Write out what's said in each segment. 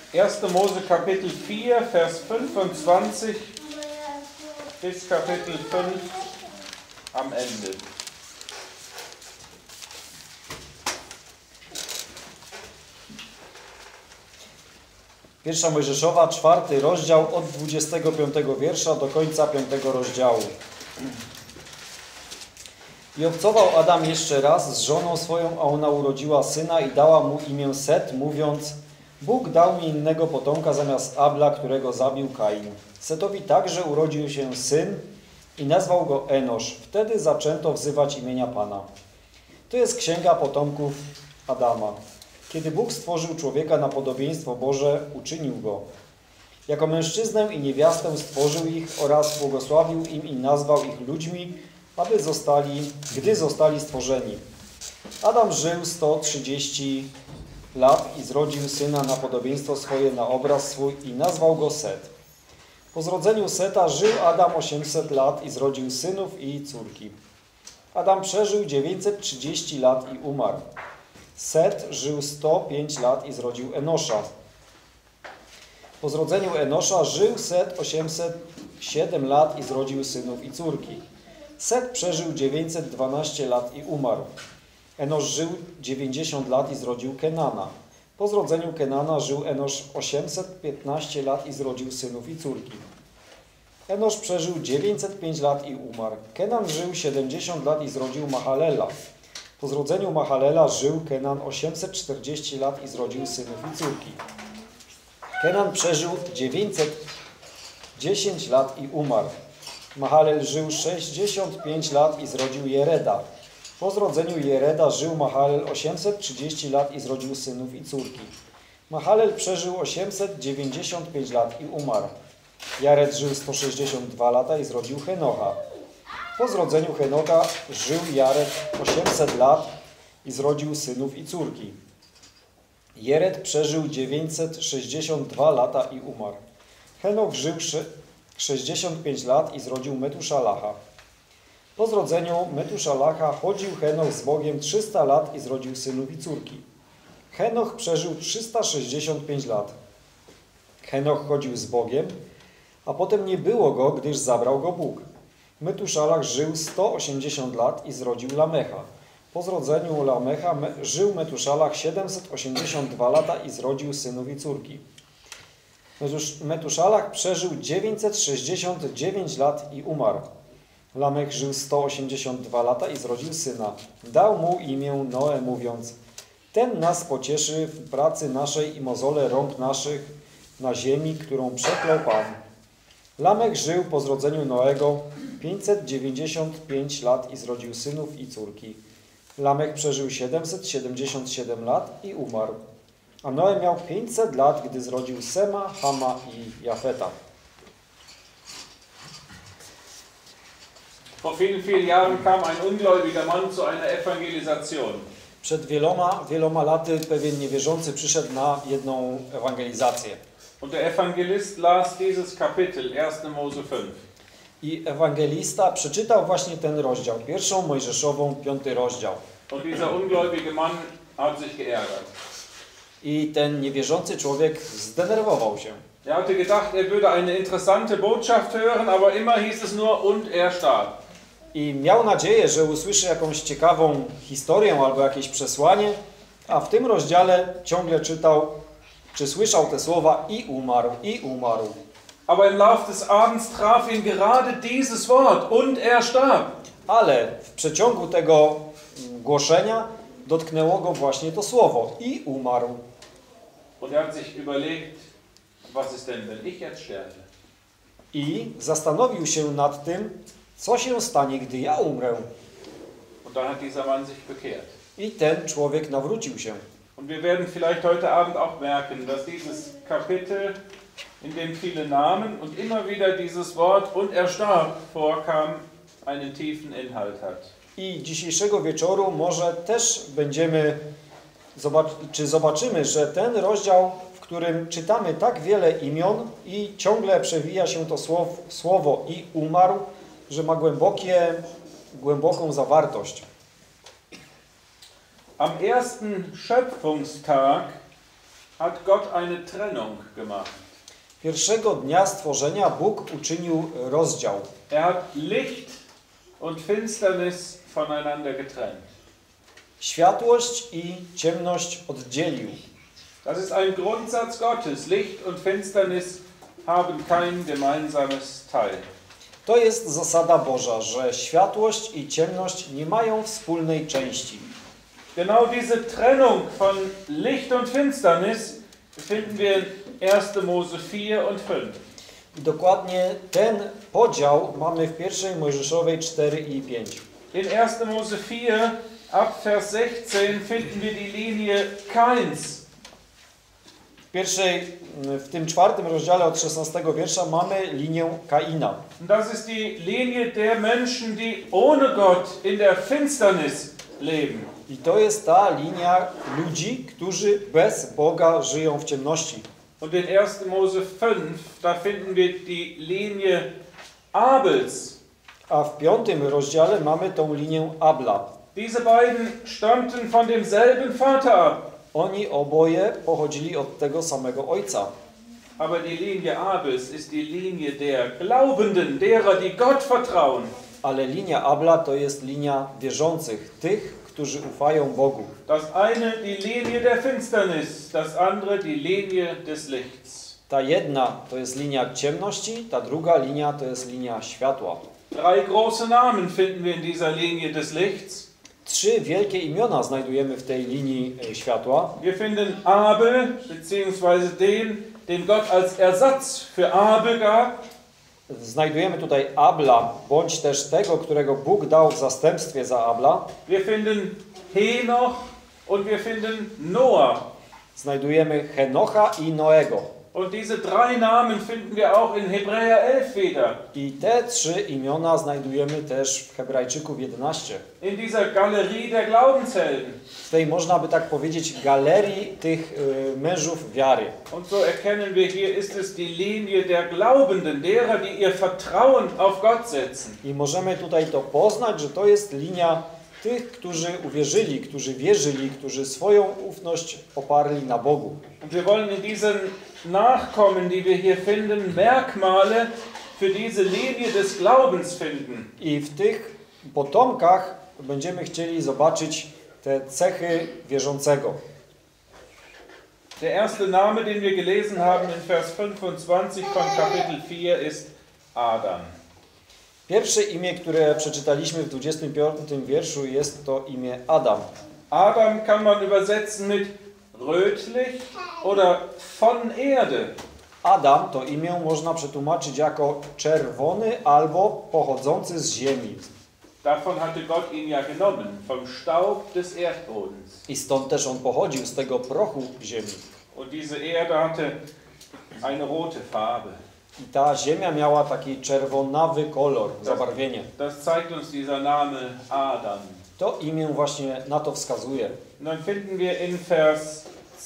1. Mose Kapitel 4, Vers 25 bis Kapitel 5 am Ende. Pierwsza Mojżeszowa, 4 rozdział, od 25 wiersza do końca 5 rozdziału. I obcował Adam jeszcze raz z żoną swoją, a ona urodziła syna i dała mu imię Set, mówiąc: Bóg dał mi innego potomka zamiast Abla, którego zabił Kain. Setowi także urodził się syn i nazwał go Enosz. Wtedy zaczęto wzywać imienia Pana. To jest księga potomków Adama. Kiedy Bóg stworzył człowieka na podobieństwo Boże, uczynił go. Jako mężczyznę i niewiastę stworzył ich oraz błogosławił im i nazwał ich ludźmi, gdy zostali stworzeni. Adam żył 130 lat i zrodził syna na podobieństwo swoje, na obraz swój i nazwał go Set. Po zrodzeniu Seta żył Adam 800 lat i zrodził synów i córki. Adam przeżył 930 lat i umarł. Set żył 105 lat i zrodził Enosza. Po zrodzeniu Enosza żył Set 807 lat i zrodził synów i córki. Set przeżył 912 lat i umarł. Enosz żył 90 lat i zrodził Kenana. Po zrodzeniu Kenana żył Enosz 815 lat i zrodził synów i córki. Enosz przeżył 905 lat i umarł. Kenan żył 70 lat i zrodził Mahalela. Po zrodzeniu Mahalela żył Kenan 840 lat i zrodził synów i córki. Kenan przeżył 910 lat i umarł. Mahalel żył 65 lat i zrodził Jereda. Po zrodzeniu Jereda żył Mahalel 830 lat i zrodził synów i córki. Mahalel przeżył 895 lat i umarł. Jared żył 162 lata i zrodził Henocha. Po zrodzeniu Henocha żył Jared 800 lat i zrodził synów i córki. Jered przeżył 962 lata i umarł. Henoch żył 65 lat i zrodził Metuszalacha. Po zrodzeniu Metuszalacha chodził Henoch z Bogiem 300 lat i zrodził synów i córki. Henoch przeżył 365 lat. Henoch chodził z Bogiem, a potem nie było go, gdyż zabrał go Bóg. Metuszalach żył 180 lat i zrodził Lamecha. Po zrodzeniu Lamecha żył Metuszalach 782 lata i zrodził synów i córki. Metuszalach przeżył 969 lat i umarł. Lamech żył 182 lata i zrodził syna. Dał mu imię Noe, mówiąc: ten nas pocieszy w pracy naszej i mozole rąk naszych na ziemi, którą przeklął Pan. Lamech żył po zrodzeniu Noego 595 lat i zrodził synów i córki. Lamech przeżył 777 lat i umarł. A Noe miał 500 lat, gdy zrodził Sema, Hama i Jafeta. Vor vielen, vielen Jahren kam ein ungläubiger Mann zu einer Evangelisation. Przed wieloma laty pewien niewierzący przyszedł na jedną ewangelizację. Und der Evangelist las dieses Kapitel, 1. Mose 5. I ewangelista przeczytał właśnie ten rozdział, pierwszą Mojżeszową, 5 rozdział. Und dieser ungläubige Mann hat sich geärgert. I ten niewierzący człowiek zdenerwował się. Er hatte gedacht, er würde eine interessante Botschaft hören, aber immer hieß es nur, und er starb. I miał nadzieję, że usłyszy jakąś ciekawą historię albo jakieś przesłanie, a w tym rozdziale ciągle czytał, czy słyszał te słowa: i umarł, i umarł. Aber im Lauf des Abends traf ihn gerade dieses Wort, und er starb. Ale w przeciągu tego głoszenia dotknęło go właśnie to słowo: i umarł. Und er hat sich überlegt, was ist denn, wenn ich jetzt sterbe? I zastanowił się nad tym, co się stanie, gdy ja umrę. Und dann hat dieser Mann sich bekehrt. I ten człowiek nawrócił się. Und wir werden vielleicht heute Abend auch merken, dass dieses Kapitel, in dem viele Namen und immer wieder dieses Wort "und er starb" vorkam, einen tiefen Inhalt hat. I dzisiejszego wieczoru może też zobaczymy, że ten rozdział, w którym czytamy tak wiele imion i ciągle przewija się to słowo "i umarł", że ma głęboką zawartość. Am ersten Schöpfungstag hat Gott eine Trennung gemacht. Pierwszego dnia stworzenia Bóg uczynił rozdział. Er hat Licht und Finsternis voneinander getrennt. Światłość i ciemność oddzielił. Das ist ein Grundsatz Gottes. Licht und Finsternis haben kein gemeinsames Teil. To jest zasada Boża, że światłość i ciemność nie mają wspólnej części. Genau diese Trennung von Licht und Finsternis finden wir in 1. Mose 4 und 5. I dokładnie ten podział mamy w 1 Mojżeszowej 4 i 5. In 1. Mose 4 ab Vers 16 finden wir die Linie Kains. W tym 4 rozdziale od 16 wiersza mamy linię Kaina. Und das ist die Linie der Menschen, die ohne Gott in der Finsternis leben. I to jest ta linia ludzi, którzy bez Boga żyją w ciemności. Und in 1. Mose 5, da finden wir die Linie Abels. A w 5 rozdziale mamy tą linię Abla. Diese beiden stammten von demselben Vater ab. Oni oboje pochodzili od tego samego ojca. Aber die Linie Abels ist die Linie der Glaubenden, derer, die Gott vertrauen. Ale linia Abla to jest linia wierzących, tych, którzy ufają Bogu. Das eine die Linie der Finsternis, das andere die Linie des Lichts. Ta jedna to jest linia ciemności, ta druga linia to jest linia światła. Drei große Namen finden wir in dieser Linie des Lichts. 3 wielkie imiona znajdujemy w tej linii światła. Wir finden Abel, beziehungsweise den Gott als Ersatz für Abel gab. Znajdujemy tutaj Abla, bądź też tego, którego Bóg dał w zastępstwie za Abla. Wir finden Henoch und wir finden Noah. Znajdujemy Henocha i Noego. Und diese drei Namen finden wir auch in Hebräer 11 wieder. I te 3 imiona znajdujemy też w Hebrajczyków 11. In dieser Galerie der Glaubenshelden. W tej, można by tak powiedzieć, galerii tych mężów wiary. Und so erkennen wir, hier ist es die Linie der Glaubenden, derer, die ihr Vertrauen auf Gott setzen. I możemy tutaj to poznać, że to jest linia tych, którzy uwierzyli, którzy wierzyli, którzy swoją ufność oparli na Bogu. Und wir wollen in diesen Nachkommen, die wir hier finden, Merkmale für diese Linie des Glaubens finden. I w tych potomkach będziemy chcieli zobaczyć te cechy wierzącego. Der erste Name, den wir gelesen haben in Vers 25 von Kapitel 4 ist Adam. Pierwsze imię, które przeczytaliśmy w 25 wierszu, jest to imię Adam. Adam kann man übersetzen mit rötlich oder von Erde. Adam to imię można przetłumaczyć jako czerwony albo pochodzący z ziemi. Davon hatte Gott ihn ja genommen, vom Staub des Erdbodens. I stąd też on pochodził, z tego prochu ziemi. Und diese Erde hatte eine rote Farbe. I ta ziemia miała taki czerwonawy kolor, zabarwienie. Das zeigt uns dieser Name Adam. To imię właśnie na to wskazuje. Und dann finden wir in Vers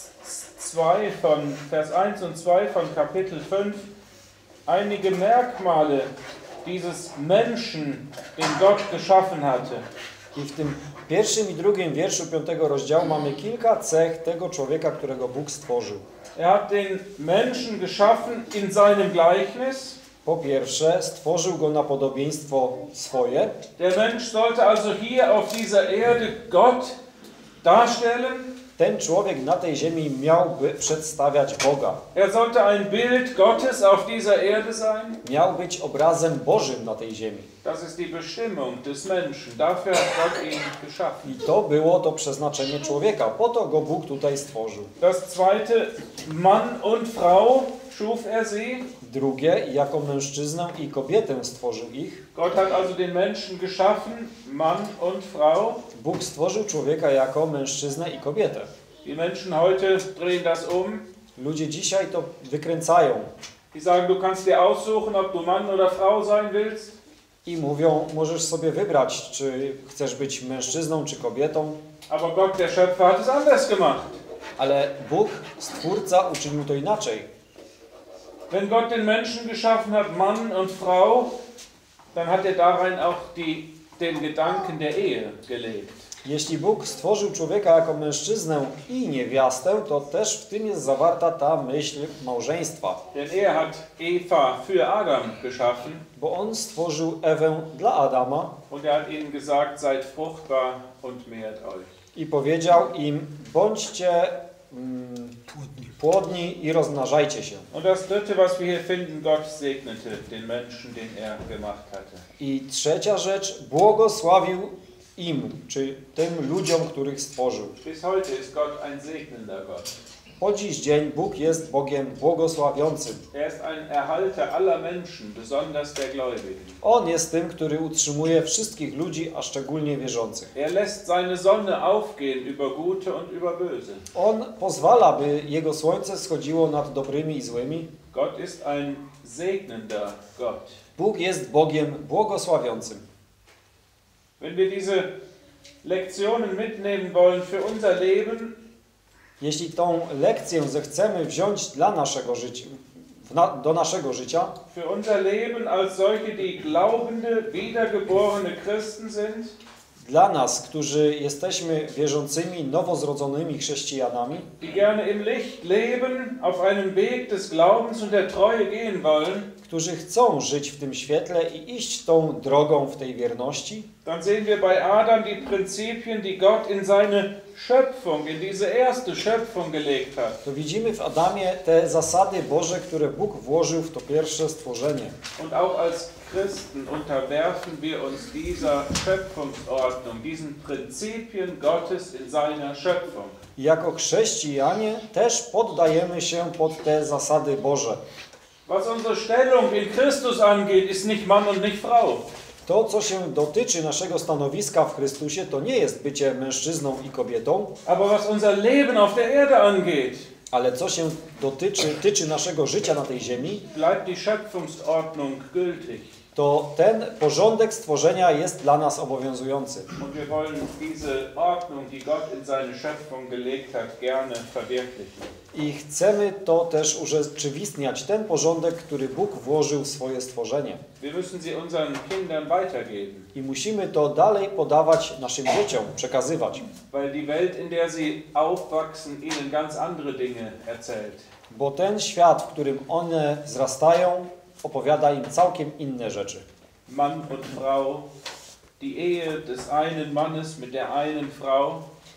1 und 2 von Kapitel 5 einige Merkmale dieses Menschen, den Gott geschaffen hatte. I w tym 1. i 2. wierszu 5 rozdziału mamy kilka cech tego człowieka, którego Bóg stworzył. Er hat den Menschen geschaffen in seinem Gleichnis. Po pierwsze, stworzył go na podobieństwo swoje. Der Mensch sollte also hier auf dieser Erde Gott darstellen. Ten człowiek na tej ziemi miałby przedstawiać Boga. Er sollte ein Bild Gottes auf dieser Erde sein. Miał być obrazem Bożym na tej ziemi. Das ist die Bestimmung des Menschen. Dafür hat Gott ihn geschaffen. I to było to przeznaczenie człowieka. Po to go Bóg tutaj stworzył. Das zweite, Mann und Frau schuf er sie. Drugie, jako mężczyznę i kobietę stworzył ich. Gott hat also den Menschen geschaffen, Mann und Frau. Bóg stworzył człowieka jako mężczyznę i kobietę. Die Menschen heute drehen das um. Ludzie dzisiaj to wykręcają. Die sagen, du kannst dir aussuchen, ob du Mann oder Frau sein willst. I mówią, możesz sobie wybrać, czy chcesz być mężczyzną, czy kobietą. Aber Gott, der Schöpfer, hat es anders gemacht. Ale Bóg, Stwórca, uczynił to inaczej. Wenn Gott den Menschen geschaffen hat, Mann und Frau, dann hat er darin auch den Gedanken der Ehe gelegt. Jeśli Bóg stworzył człowieka jako mężczyznę i niewiastę, to też w tym jest zawarta ta myśl małżeństwa. Denn er hat Eva für Adam geschaffen Bo On stworzył Ewę dla Adama und er hat ihnen gesagt, seid fruchtbar und mehrt euch. i powiedział im, bądźcie płodni i rozmnażajcie się. Und das dritte, was wir hier finden, Gott segnete den Menschen, den er gemacht hatte. I trzecia rzecz, błogosławił im, czy tym ludziom, których stworzył. Bis heute ist Gott ein segnender Gott. Po dziś dzień Bóg jest Bogiem błogosławiącym. Er ist ein Erhalter aller Menschen, besonders der Gläubigen. On jest tym, który utrzymuje wszystkich ludzi, a szczególnie wierzących. Er lässt seine Sonne aufgehen über Gute und über Böse. On pozwala, by Jego słońce schodziło nad dobrymi i złymi. Gott ist ein segnender Gott. Bóg jest Bogiem błogosławiącym. Wenn wir diese Lektionen mitnehmen wollen für unser Leben, Jeśli tą lekcję zechcemy wziąć dla naszego życia, do naszego życia, für unser Leben als solche, die glaubende, wiedergeborene Christen sind, dla nas, którzy jesteśmy wierzącymi, nowozrodzonymi chrześcijanami, die gerne im Licht leben, auf einem Weg des Glaubens und der Treue gehen wollen, którzy chcą żyć w tym świetle i iść tą drogą w tej wierności, dann sehen wir bei Adam die Prinzipien, die Gott in seine Schöpfung, in diese erste Schöpfung gelegt hat. to widzimy w Adamie te zasady Boże, które Bóg włożył w to pierwsze stworzenie. Und auch als Christen unterwerfen wir uns dieser Schöpfungsordnung, diesen Prinzipien Gottes in seiner Schöpfung. I jako chrześcijanie też poddajemy się pod te zasady Boże. Was unsere Stellung in Christus angeht, ist nicht Mann und nicht Frau. To, co się dotyczy naszego stanowiska w Chrystusie, to nie jest bycie mężczyzną i kobietą, Aber was unser Leben auf der Erde angeht, ale co się tyczy naszego życia na tej ziemi, bleibt die Schöpfungsordnung gültig. to ten porządek stworzenia jest dla nas obowiązujący. Und wir wollen diese Ordnung, die Gott in seine Schöpfung gelegt hat, gerne verwirklichen. I chcemy to też urzeczywistniać, ten porządek, który Bóg włożył w swoje stworzenie. Wir müssen sie unseren Kindern weitergeben, I musimy to dalej podawać naszym dzieciom, przekazywać. weil die Welt, in der sie aufwachsen, ihnen ganz andere Dinge erzählt. Bo ten świat, w którym one wzrastają, opowiada im całkiem inne rzeczy. Mann und Frau, die Ehe des einen Mannes mit der einen Frau,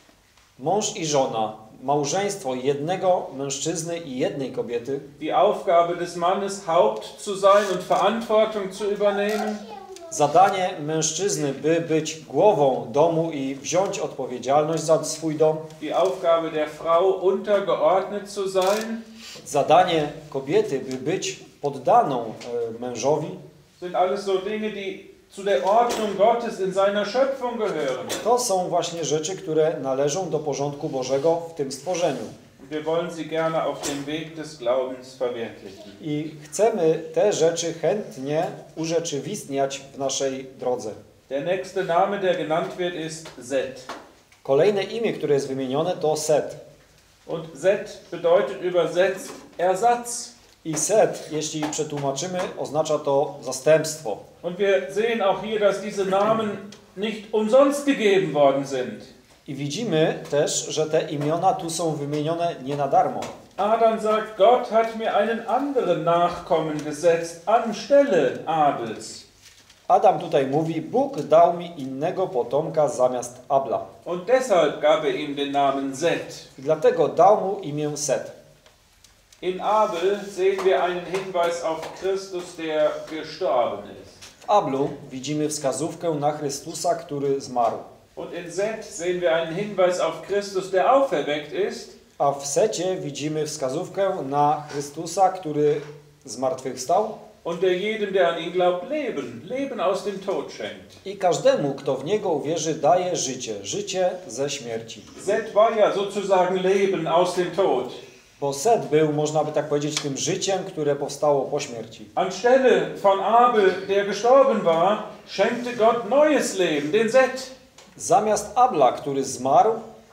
Mąż i żona, małżeństwo jednego mężczyzny i jednej kobiety, die Aufgabe des Mannes, Haupt zu sein und Verantwortung zu übernehmen, zadanie mężczyzny, by być głową domu i wziąć odpowiedzialność za swój dom, die Aufgabe der Frau, untergeordnet zu sein, zadanie kobiety, by być poddaną mężowi, sind alles so Dinge, die zu der Ordnung Gottes in seiner Schöpfung gehören. to są właśnie rzeczy, które należą do porządku Bożego w tym stworzeniu. Wir wollen sie gerne auf dem Weg des Glaubens verwirklichen. I chcemy te rzeczy chętnie urzeczywistniać w naszej drodze. Der nächste Name, der genannt wird, ist Set. Kolejne imię, które jest wymienione, to Set. Und Set bedeutet übersetzt Ersatz. I Set, jeśli przetłumaczymy, oznacza to zastępstwo. Und wir sehen auch hier, dass diese Namen nicht umsonst gegeben worden sind. I widzimy też, że te imiona tu są wymienione nie na darmo. Adam sagt, Gott hat mir einen anderen Nachkommen gesetzt anstelle Abels. Adam tutaj mówi, Bóg dał mi innego potomka zamiast Abla. Und deshalb gab er ihm den Namen Set. I dlatego dał mu imię Set. In Abel sehen wir einen Hinweis auf Christus, der gestorben ist. W Ablu widzimy wskazówkę na Chrystusa, który zmarł. Und in Set sehen wir einen Hinweis auf Christus, der auferweckt ist. A w Secie widzimy wskazówkę na Chrystusa, który zmartwychwstał. Und der jedem, der an ihn glaubt, Leben aus dem Tod schenkt. I każdemu, kto w Niego uwierzy, daje życie ze śmierci. Set war ja sozusagen Leben aus dem Tod. Bo Set był, można by tak powiedzieć, tym życiem, które powstało po śmierci. Anstelle von Abel, der gestorben war, schenkte Gott neues Leben, den Set. Zamiast Abla, który zmarł,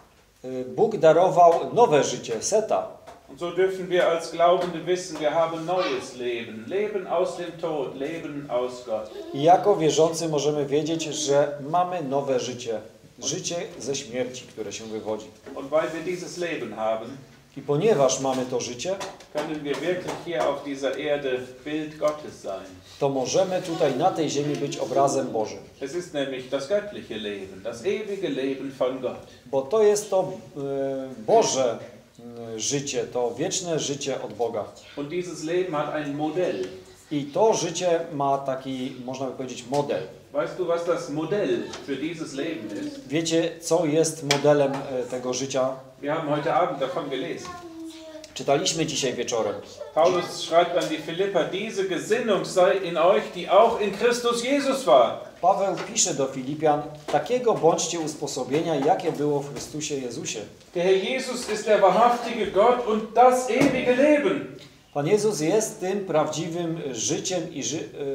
Bóg darował nowe życie, Seta. Und so dürfen wir als Glaubende wissen, wir haben neues Leben. Leben aus dem Tod, Leben aus Gott. I jako wierzący możemy wiedzieć, że mamy nowe życie. życie ze śmierci, które się wywodzi. Und weil wir dieses Leben haben, I ponieważ mamy to życie, können wir wirklich hier auf dieser Erde Bild Gottes sein. to możemy tutaj na tej ziemi być obrazem Bożym. Es ist nämlich das göttliche Leben, das ewige Leben von Gott. Bo to jest to Boże życie, to wieczne życie od Boga. Und dieses Leben hat ein Modell. I to życie ma taki, można by powiedzieć, model. Weißt du, was das Modell für dieses Leben ist? Wiecie, co jest modelem tego życia? Wir haben heute Abend davon gelesen. Czytaliśmy dzisiaj wieczorem. Paulus schreibt an die Philipper, diese Gesinnung sei in euch, die auch in Christus Jesus war. Paweł pisze do Filipian, takiego bądźcie usposobienia, jakie było w Chrystusie Jezusie. Der Herr Jesus ist der wahrhaftige Gott und das ewige Leben. Pan Jezus jest tym prawdziwym życiem i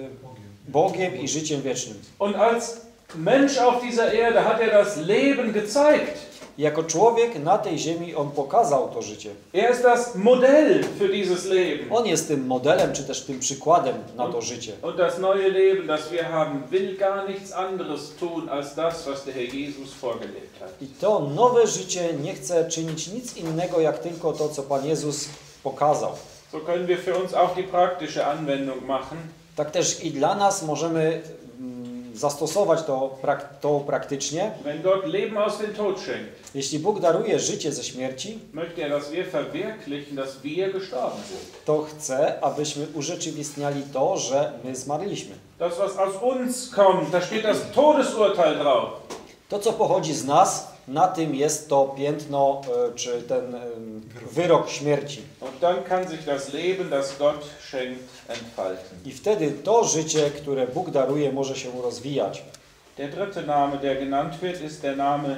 Bogiem i życiem wiecznym. Und als Mensch auf dieser Erde hat das Leben gezeigt. Jako człowiek na tej ziemi on pokazał to życie. Ist das Modell für dieses Leben. On jest tym modelem, czy też tym przykładem na to życie. Und das neue Leben, das wir haben, will gar nichts anderes tun als das, was der Herr Jesus vorgelebt hat. I to nowe życie nie chce czynić nic innego, jak tylko to, co Pan Jezus pokazał. So können wir für uns auch die praktische Anwendung machen. Tak też i dla nas możemy zastosować to praktycznie. Wenn Gott Leben aus dem Tod schenkt, Jeśli Bóg daruje życie ze śmierci, möchte dass wir verwirklichen, dass wir gestorben sind. to chce, abyśmy urzeczywistniali to, że my zmarliśmy. Das, was aus uns kommt, da steht das Todesurteil drauf. To, co pochodzi z nas, na tym jest to piętno, czy ten wyrok śmierci. Und dann kann sich das Leben, das Gott schenkt, entfalten. I wtedy to życie, które Bóg daruje, może się rozwijać. Der dritte Name, der genannt wird, ist der Name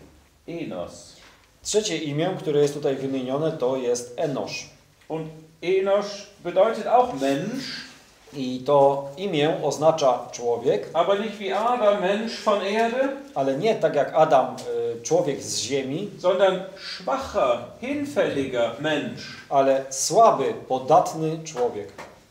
Enos. Trzecie imię, które jest tutaj wymienione, to jest Enosz. Und Enos bedeutet auch Mensch, I to imię oznacza człowiek, aber nicht wie Adam, Mensch von Erde, ale nie tak jak Adam, człowiek z ziemi, sondern schwacher, hinfälliger Mensch. ale słaby, podatny człowiek.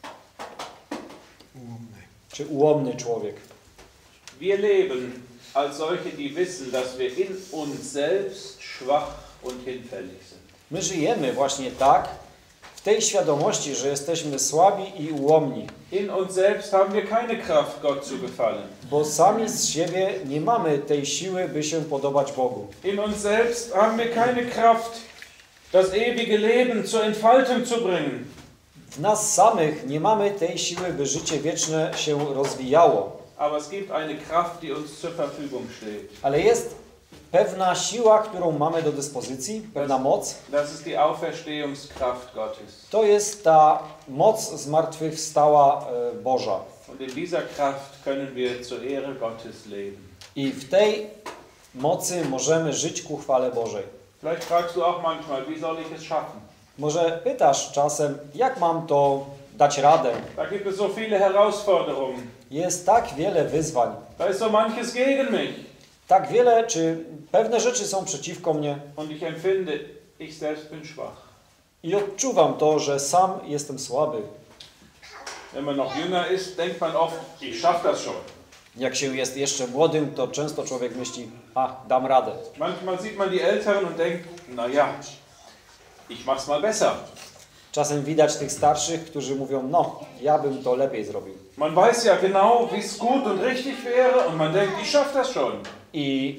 Czy ułomny człowiek. Wir leben als solche, die wissen, dass wir in uns selbst schwach und hinfällig sind. My żyjemy właśnie tak, w tej świadomości, że jesteśmy słabi i ułomni. In uns selbst haben wir keine Kraft, Gott zu gefallen. Bo sami z siebie nie mamy tej siły, by się podobać Bogu. In uns selbst haben wir keine Kraft, das ewige Leben zur Entfaltung zu bringen. W nas samych nie mamy tej siły, by życie wieczne się rozwijało. Aber es gibt eine Kraft, die uns zur Verfügung steht. Ale jest pewna siła, którą mamy do dyspozycji, pewna moc. Das ist die Auferstehungskraft Gottes. To jest ta moc zmartwychwstała Boża. Und in dieser Kraft können wir zur Ehre Gottes leben. I w tej mocy możemy żyć ku chwale Bożej. Vielleicht fragst du auch manchmal, wie soll ich es schaffen? Może pytasz czasem, jak mam to dać radę? Da gibt es so viele Herausforderungen. Jest tak wiele wyzwań, Da ist so manches gegen mich. tak wiele, czy pewne rzeczy są przeciwko mnie Und ich empfinde, ich selbst bin schwach. i odczuwam to, że sam jestem słaby. Wenn man noch jünger ist, denkt man oft, ich schaffe das schon. Jak się jest jeszcze młodym, to często człowiek myśli, dam radę. Manchmal sieht man die Älteren und denkt, na ja, ich mach's mal besser. Czasem widać tych starszych, którzy mówią, ja bym to lepiej zrobił. Man weiß ja genau, wie es gut und richtig wäre und man denkt, ich schaffe das schon. I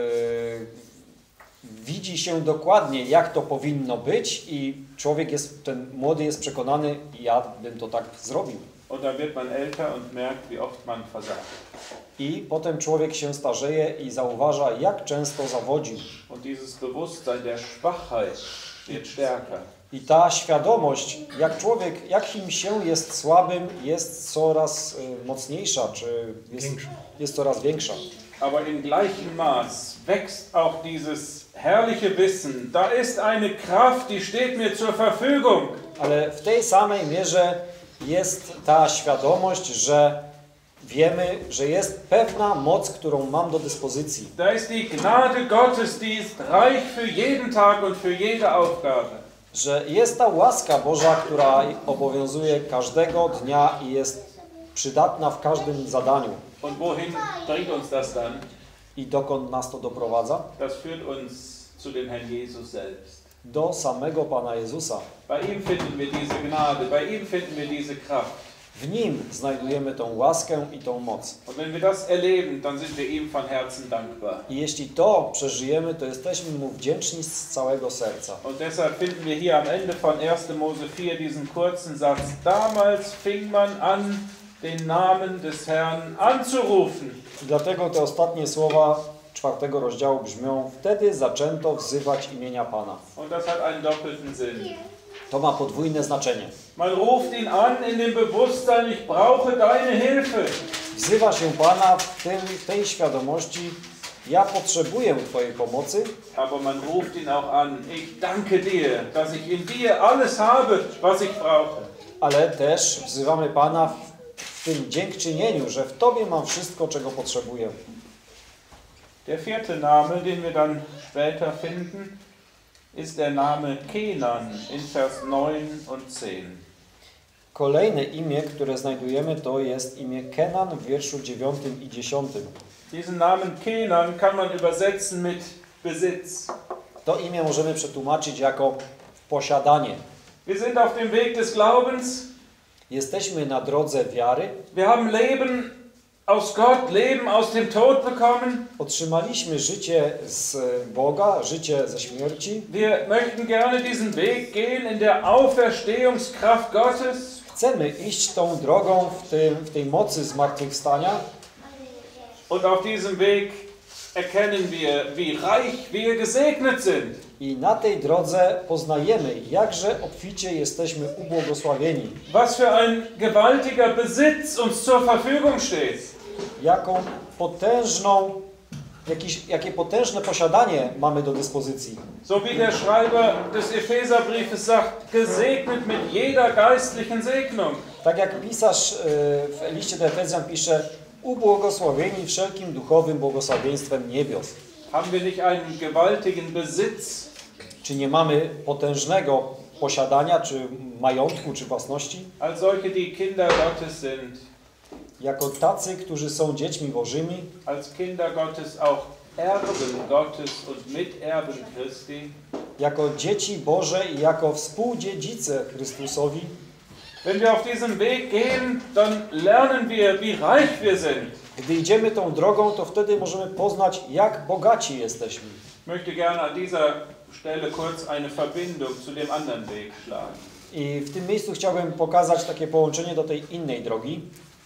widzi się dokładnie, jak to powinno być i człowiek ten młody jest przekonany, ja bym to tak zrobił. Und dann wird man älter und merkt, wie oft man versagt. I potem człowiek się starzeje i zauważa, jak często zawodził. Und dieses Bewusstsein der Schwachheit wird stärker. I ta świadomość, jakim się jest słabym, jest coraz mocniejsza, czy jest coraz większa. Aber in gleichem Maß wächst auch dieses herrliche Wissen, da ist eine Kraft, die steht mir zur Verfügung. Ale w tej samej mierze jest ta świadomość, że wiemy, że jest pewna moc, którą mam do dyspozycji. Da ist die Gnade Gottes, die ist reich für jeden Tag und für jede Aufgabe. Że jest ta łaska Boża, która obowiązuje każdego dnia i jest przydatna w każdym zadaniu. Und wohin bringt uns das dann? I dokąd nas to doprowadza? Das führt uns zu dem Herrn Jesus selbst. Do samego Pana Jezusa. Bei ihm finden wir diese Gnade, bei ihm finden wir diese Kraft. W Nim znajdujemy tą łaskę i tą moc. Und wenn wir das erleben, dann sind wir ihm von Herzen dankbar. I jeśli to przeżyjemy, to jesteśmy Mu wdzięczni z całego serca. Und deshalb finden wir hier am Ende von 1. Mose 4 diesen kurzen Satz. Damals fing man an, den Namen des Herrn anzurufen. I dlatego te ostatnie słowa 4 rozdziału brzmią: wtedy zaczęto wzywać imienia Pana. Und das hat einen doppelten Sinn. To ma podwójne znaczenie. Man ruft ihn an in dem Bewusstsein, ich brauche deine Hilfe. Wzywa się Pana w tej świadomości: ja potrzebuję Twojej pomocy, Aber man ruft ihn auch an, ich danke dir, dass ich in dir alles habe, was ich brauche. ale też wzywamy Pana w tym dziękczynieniu, że w Tobie mam wszystko, czego potrzebuję. Der vierte Name, den wir dann später finden, ist der Name Kenan in Vers 9 und 10. Kolejne imię, które znajdujemy, to jest imię Kenan w wierszu 9 i 10. Diesen Namen Kenan kann man übersetzen mit Besitz. To imię możemy przetłumaczyć jako posiadanie. Wir sind auf dem Weg des Glaubens. Jesteśmy na drodze wiary. Wir haben Leben aus Gott, Leben aus dem Tod bekommen. Otrzymaliśmy życie z Boga, życie ze śmierci. Wir möchten gerne diesen Weg gehen in der Auferstehungskraft Gottes. Chcemy iść tą drogą w tej mocy zmartwychwstania. Und auf diesem Weg erkennen wir, wie reich wir gesegnet sind. I na tej drodze poznajemy, jakże obficie jesteśmy ubłogosławieni. Was für ein gewaltiger Besitz uns zur Verfügung steht. Jakie potężne posiadanie mamy do dyspozycji. So wie der Schreiber des Epheserbriefes sagt, gesegnet mit jeder geistlichen Segnung. Tak jak pisarz w liście do Efezjan pisze, ubłogosławieni wszelkim duchowym błogosławieństwem niebios. Haben wir nicht einen gewaltigen Besitz? Czy nie mamy potężnego posiadania, czy majątku, czy własności? Als solche, die Kinder Gottes sind. Jako tacy, którzy są dziećmi Bożymi, Als Kinder Gottes auch Erben Gottes und Miterben Christi. jako dzieci Boże i jako współdziedzice Chrystusowi. Wenn wir auf diesem Weg gehen, dann lernen wir, wie reich wir sind. Gdy idziemy tą drogą, to wtedy możemy poznać, jak bogaci jesteśmy. Ich möchte gerne an dieser Stelle kurz eine Verbindung zu dem anderen Weg schlagen. I w tym miejscu chciałbym pokazać takie połączenie do tej innej drogi.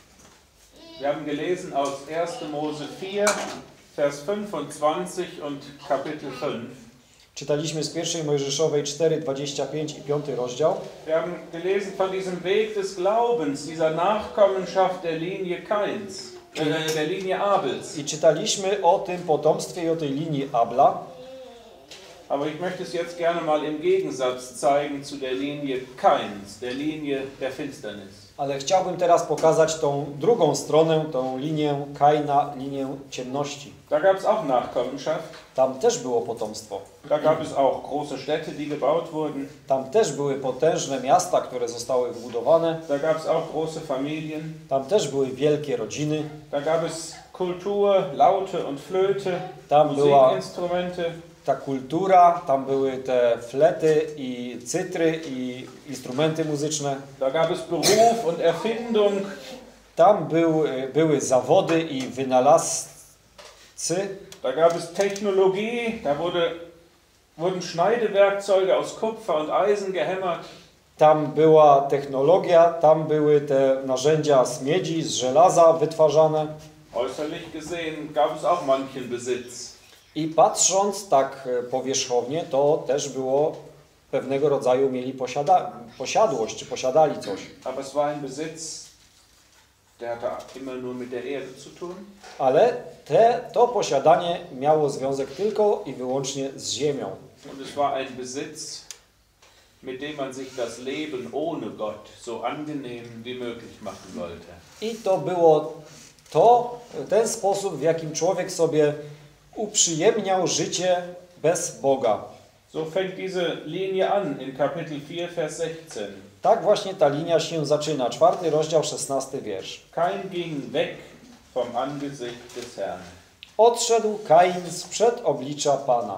Wir haben gelesen aus 1. Mose 4, Vers 25 und Kapitel 5. Czytaliśmy z 1 Mojżeszowej 4, 25 i 5 rozdział. Wir haben gelesen von diesem Weg des Glaubens, dieser Nachkommenschaft der Linie Kains, der Linie Abels. I czytaliśmy o tym potomstwie i o tej linii Abla. Aber ich möchte es jetzt gerne mal im Gegensatz zeigen zu der Linie Kains, der Linie der Finsternis. Ale chciałbym teraz pokazać tą drugą stronę, tą linię Kaina, linię ciemności. Da gab es auch Nachkommenschaft. Tam też było potomstwo. Da gab es auch große Städte, die gebaut wurden. Tam też były potężne miasta, które zostały wybudowane. Da gab es auch große Familien. Tam też były wielkie rodziny. Da gab es Kultur, Laute und Flöte, Tam była Musikinstrumente. ta kultura, tam były te flety i cytry i instrumenty muzyczne. Da gab es Beruf und Erfindung. Tam były zawody i wynalazcy. Da gab es Technologie. Da wurden Schneidewerkzeuge aus Kupfer und Eisen gehämmert. Tam była technologia, tam były te narzędzia z miedzi, z żelaza wytwarzane. Äußerlich gesehen gab es auch manchen Besitz. I patrząc tak powierzchownie, to też było pewnego rodzaju mieli posiadłość, czy posiadali coś. Aber es war ein Besitz, der hatte immer nur mit der Erde zu tun. Ale to posiadanie miało związek tylko i wyłącznie z ziemią. Und es war ein Besitz, mit dem man sich das Leben ohne Gott so angenehm wie möglich machen wollte. I to było ten sposób, w jakim człowiek sobie uprzyjemniał życie bez Boga. So fängt diese Linie an in Kapitel 4, Vers 16. Tak właśnie ta linia się zaczyna. 4 rozdział, 16 wiersz. Kain ging weg vom Angesicht des Herrn. odszedł Kain sprzed oblicza Pana.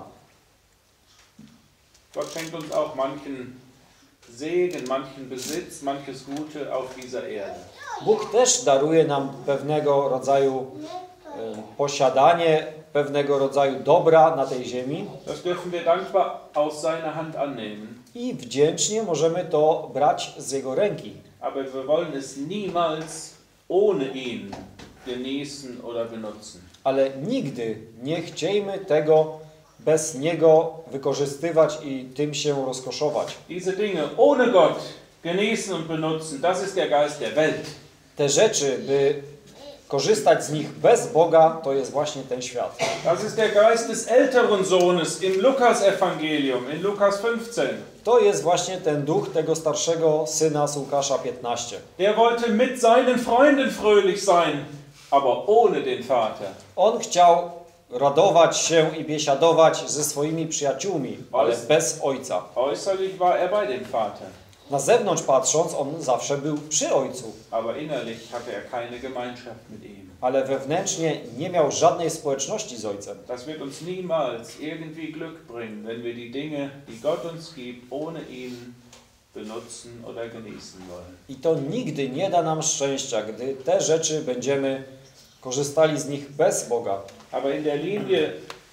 Gott schenkt uns auch manchen Segen, manchen Besitz, manches Gute auf dieser Erde. Bóg też daruje nam pewnego rodzaju posiadanie, pewnego rodzaju dobra na tej ziemi Das dürfen wir dankbar aus seiner Hand annehmen. i wdzięcznie możemy to brać z Jego ręki. Aber wir wollen es niemals ohne ihn genießen oder benutzen. Ale nigdy nie chciejmy tego bez Niego wykorzystywać i tym się rozkoszować. Diese Dinge ohne Gott genießen und benutzen, das ist der Geist der Welt. Te rzeczy, by korzystać z nich bez Boga, to jest właśnie ten świat. Das ist der Geist des älteren Sohnes im Lukas-Evangelium, in Lukas 15. To jest właśnie ten duch tego starszego syna z Łukasza 15. Der wollte mit seinen Freunden fröhlich sein, aber ohne den Vater. On chciał radować się i biesiadować ze swoimi przyjaciółmi, ale bez ojca. Äußerlich war er bei dem Vater, Na zewnątrz patrząc, on zawsze był przy ojcu, aber innerlich hatte er keine Gemeinschaft mit ihm. ale wewnętrznie nie miał żadnej społeczności z ojcem. Das wird uns niemals irgendwie Glück bringen, wenn wir die Dinge, die Gott uns gibt, ohne ihn benutzen oder genießen wollen. I to nigdy nie da nam szczęścia, gdy te rzeczy będziemy korzystali z nich bez Boga. Aber in der Linie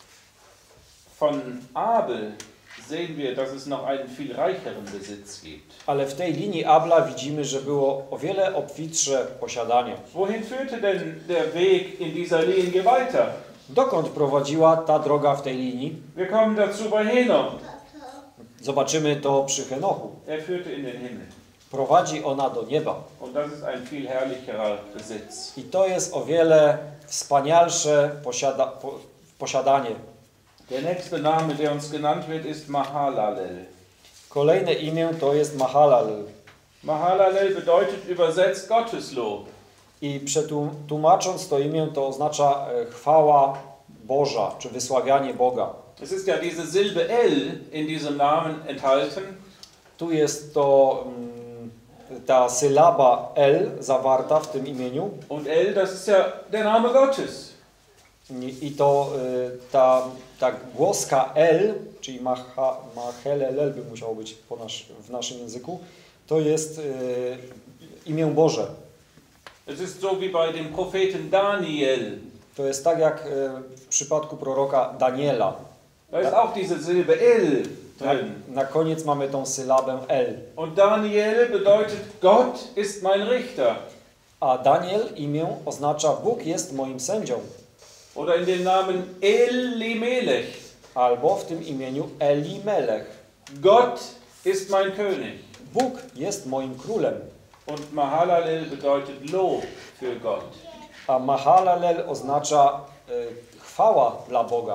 von Abel sehen wir, dass es noch einen viel reicheren Besitz gibt. Ale w tej linii Abla widzimy, że było o wiele obfitsze posiadanie. Wohin führte denn der Weg in dieser Linie weiter? Dokąd prowadziła ta droga w tej linii? Wir kommen dazu bei Henoch. Zobaczymy to przy Henochu. Er führte in den Himmel. Prowadzi ona do nieba. Und das ist ein viel herrlicherer Besitz. I to jest o wiele wspanialsze posiadanie. Der nächste Name, der uns genannt wird, ist Mahalalel. Kolejne imię to jest Mahalalel. Mahalalel bedeutet übersetzt Gotteslob. I przetłumacząc to imię, to oznacza chwała Boża, czy wysławianie Boga. Es ist ja diese Silbe El in diesem Namen enthalten. Tu jest to ta sylaba El zawarta w tym imieniu. Und El, das ist ja der Name Gottes. I to ta głoska El, czyli Mahelelel by musiało być w naszym języku, to jest imię Boże. Es ist so wie bei dem Propheten Daniel. To jest tak jak w przypadku proroka Daniela. Da ist auch diese Silbe El drin. Na koniec mamy tą sylabę El. Und Daniel bedeutet Gott ist mein Richter. A Daniel imię oznacza Bóg jest moim sędzią. Oder in dem Namen Elimelech. Albo w tym imieniu Elimelech. Gott ist mein König. Bóg jest moim królem. Und Mahalalel bedeutet Lob für Gott. A Mahalalel oznacza chwała dla Boga.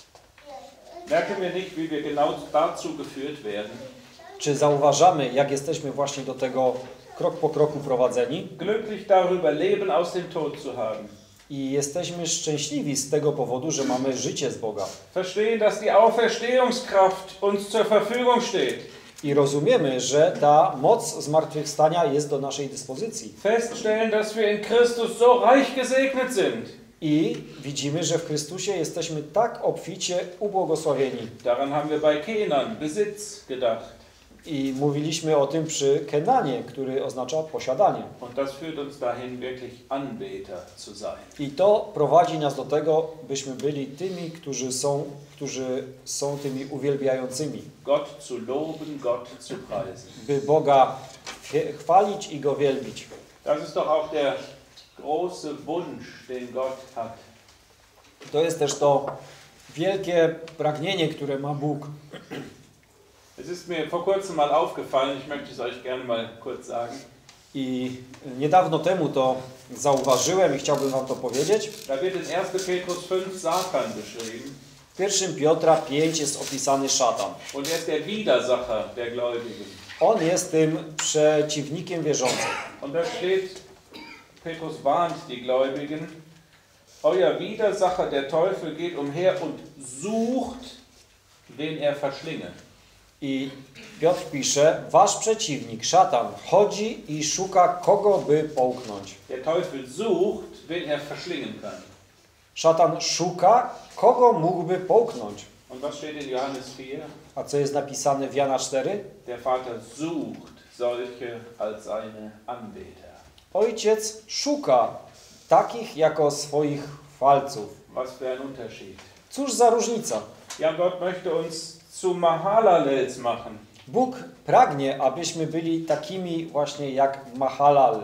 Merken wir nicht, wie wir genau dazu geführt werden? Czy zauważamy, jak jesteśmy właśnie do tego krok po kroku prowadzeni? Glücklich darüber, Leben aus dem Tod zu haben. I jesteśmy szczęśliwi z tego powodu, że mamy życie z Boga. Verstehen, dass die Auferstehungskraft uns zur Verfügung steht. I rozumiemy, że ta moc zmartwychwstania jest do naszej dyspozycji. Feststellen, dass wir in Christus so reich gesegnet sind. I widzimy, że w Chrystusie jesteśmy tak obficie ubłogosławieni. Daran haben wir bei Kenan, Besitz, gedacht. I mówiliśmy o tym przy Kenanie, który oznacza posiadanie. Und das führt uns dahin, wirklich Anbeter zu sein. I to prowadzi nas do tego, byśmy byli tymi, którzy są tymi uwielbiającymi. Gott zu loben, Gott zu preisen. By Boga chwalić i Go wielbić. Das ist doch auch der große Wunsch, den Gott hat. To jest też to wielkie pragnienie, które ma Bóg. Es ist mir vor kurzem mal aufgefallen, ich möchte es euch gerne mal kurz sagen. I niedawno temu to zauważyłem i chciałbym wam to powiedzieć. Da wird in 1. Petrus 5 Satan beschrieben. W 1 Piotra 5 jest opisany szatan. Und er ist der Widersacher der Gläubigen. On jest tym przeciwnikiem wierzących. Und da steht, Petrus warnt die Gläubigen, euer Widersacher, der Teufel, geht umher und sucht, den er verschlinge. I Piotr pisze, wasz przeciwnik, szatan, chodzi i szuka kogo by połknąć. Der Teufel sucht, wen er verschlingen kann. Szatan szuka, kogo mógłby połknąć. Und was steht in Johannes 4? A co jest napisane w Jana 4? Der Vater sucht solche als seine Anbeter. Ojciec szuka takich jako swoich chwalców. Was für ein Unterschied. Cóż za różnica. Ja, Gott möchte uns zu Mahalalels machen. Bóg pragnie, abyśmy byli takimi właśnie jak Mahalal.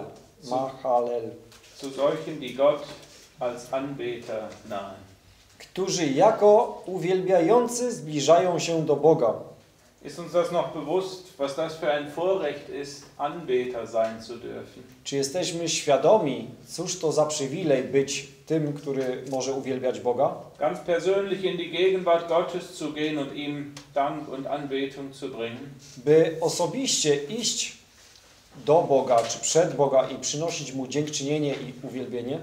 Zu solchen, die Gott als Anbeter nahen. Którzy jako uwielbiający zbliżają się do Boga. Ist uns das noch bewusst, was das für ein Vorrecht ist, Anbeter sein zu dürfen? Czy jesteśmy świadomi, cóż to za przywilej być tym, który może uwielbiać Boga? Ganz persönlich in die Gegenwart Gottes zu gehen und ihm Dank und Anbetung zu bringen. By osobiście iść do Boga, czy przed Boga i przynosić Mu dziękczynienie i uwielbienie?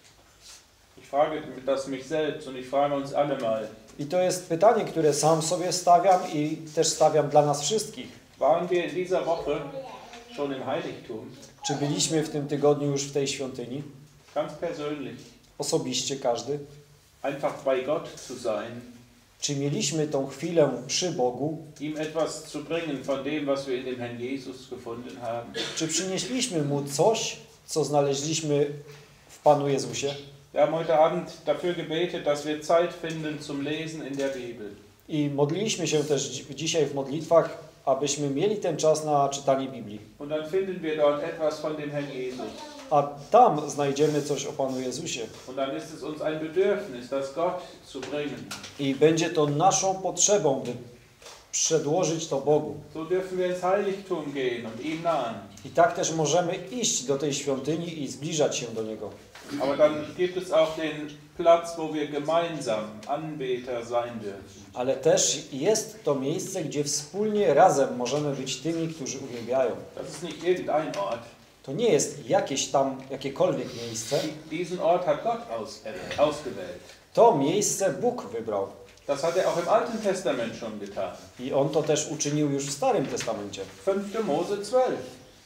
Ich frage das mich selbst und ich frage uns alle mal. I to jest pytanie, które sam sobie stawiam i też stawiam dla nas wszystkich. Waren wir in dieser Woche schon im Heiligtum? Czy byliśmy w tym tygodniu już w tej świątyni? Ganz persönlich. Osobiście każdy. Einfach bei Gott zu sein. Czy mieliśmy tą chwilę przy Bogu? Ihm etwas zu bringen von dem, was wir in dem Herrn Jesus gefunden haben. Czy przynieśliśmy Mu coś, co znaleźliśmy w Panu Jezusie? Wir haben heute Abend dafür gebetet, dass wir Zeit finden zum Lesen in der Bibel. I modliliśmy się też dzisiaj w modlitwach, abyśmy mieli ten czas na czytanie Biblii. Und dann finden wir dort etwas von dem Herrn Jesus. A tam znajdziemy coś o Panu Jezusie. Und dann ist es uns ein Bedürfnis, das Gott zu bringen. I będzie to naszą potrzebą, by przedłożyć to Bogu. So dürfen wir ins Heiligtum gehen und ihm nahen. I tak też możemy iść do tej świątyni i zbliżać się do Niego. Aber dann gibt es auch den Platz, wo wir gemeinsam Anbeter sein dürfen. Ale też jest to miejsce, gdzie wspólnie razem możemy być tymi, którzy uwielbiają. Das ist nicht irgendein Ort. To nie jest jakiekolwiek miejsce. Diesen Ort hat Gott ausgewählt. To miejsce Bóg wybrał. Das hat er auch im Alten Testament schon getan. I On to też uczynił już w Starym Testamencie. 5. Mose 12.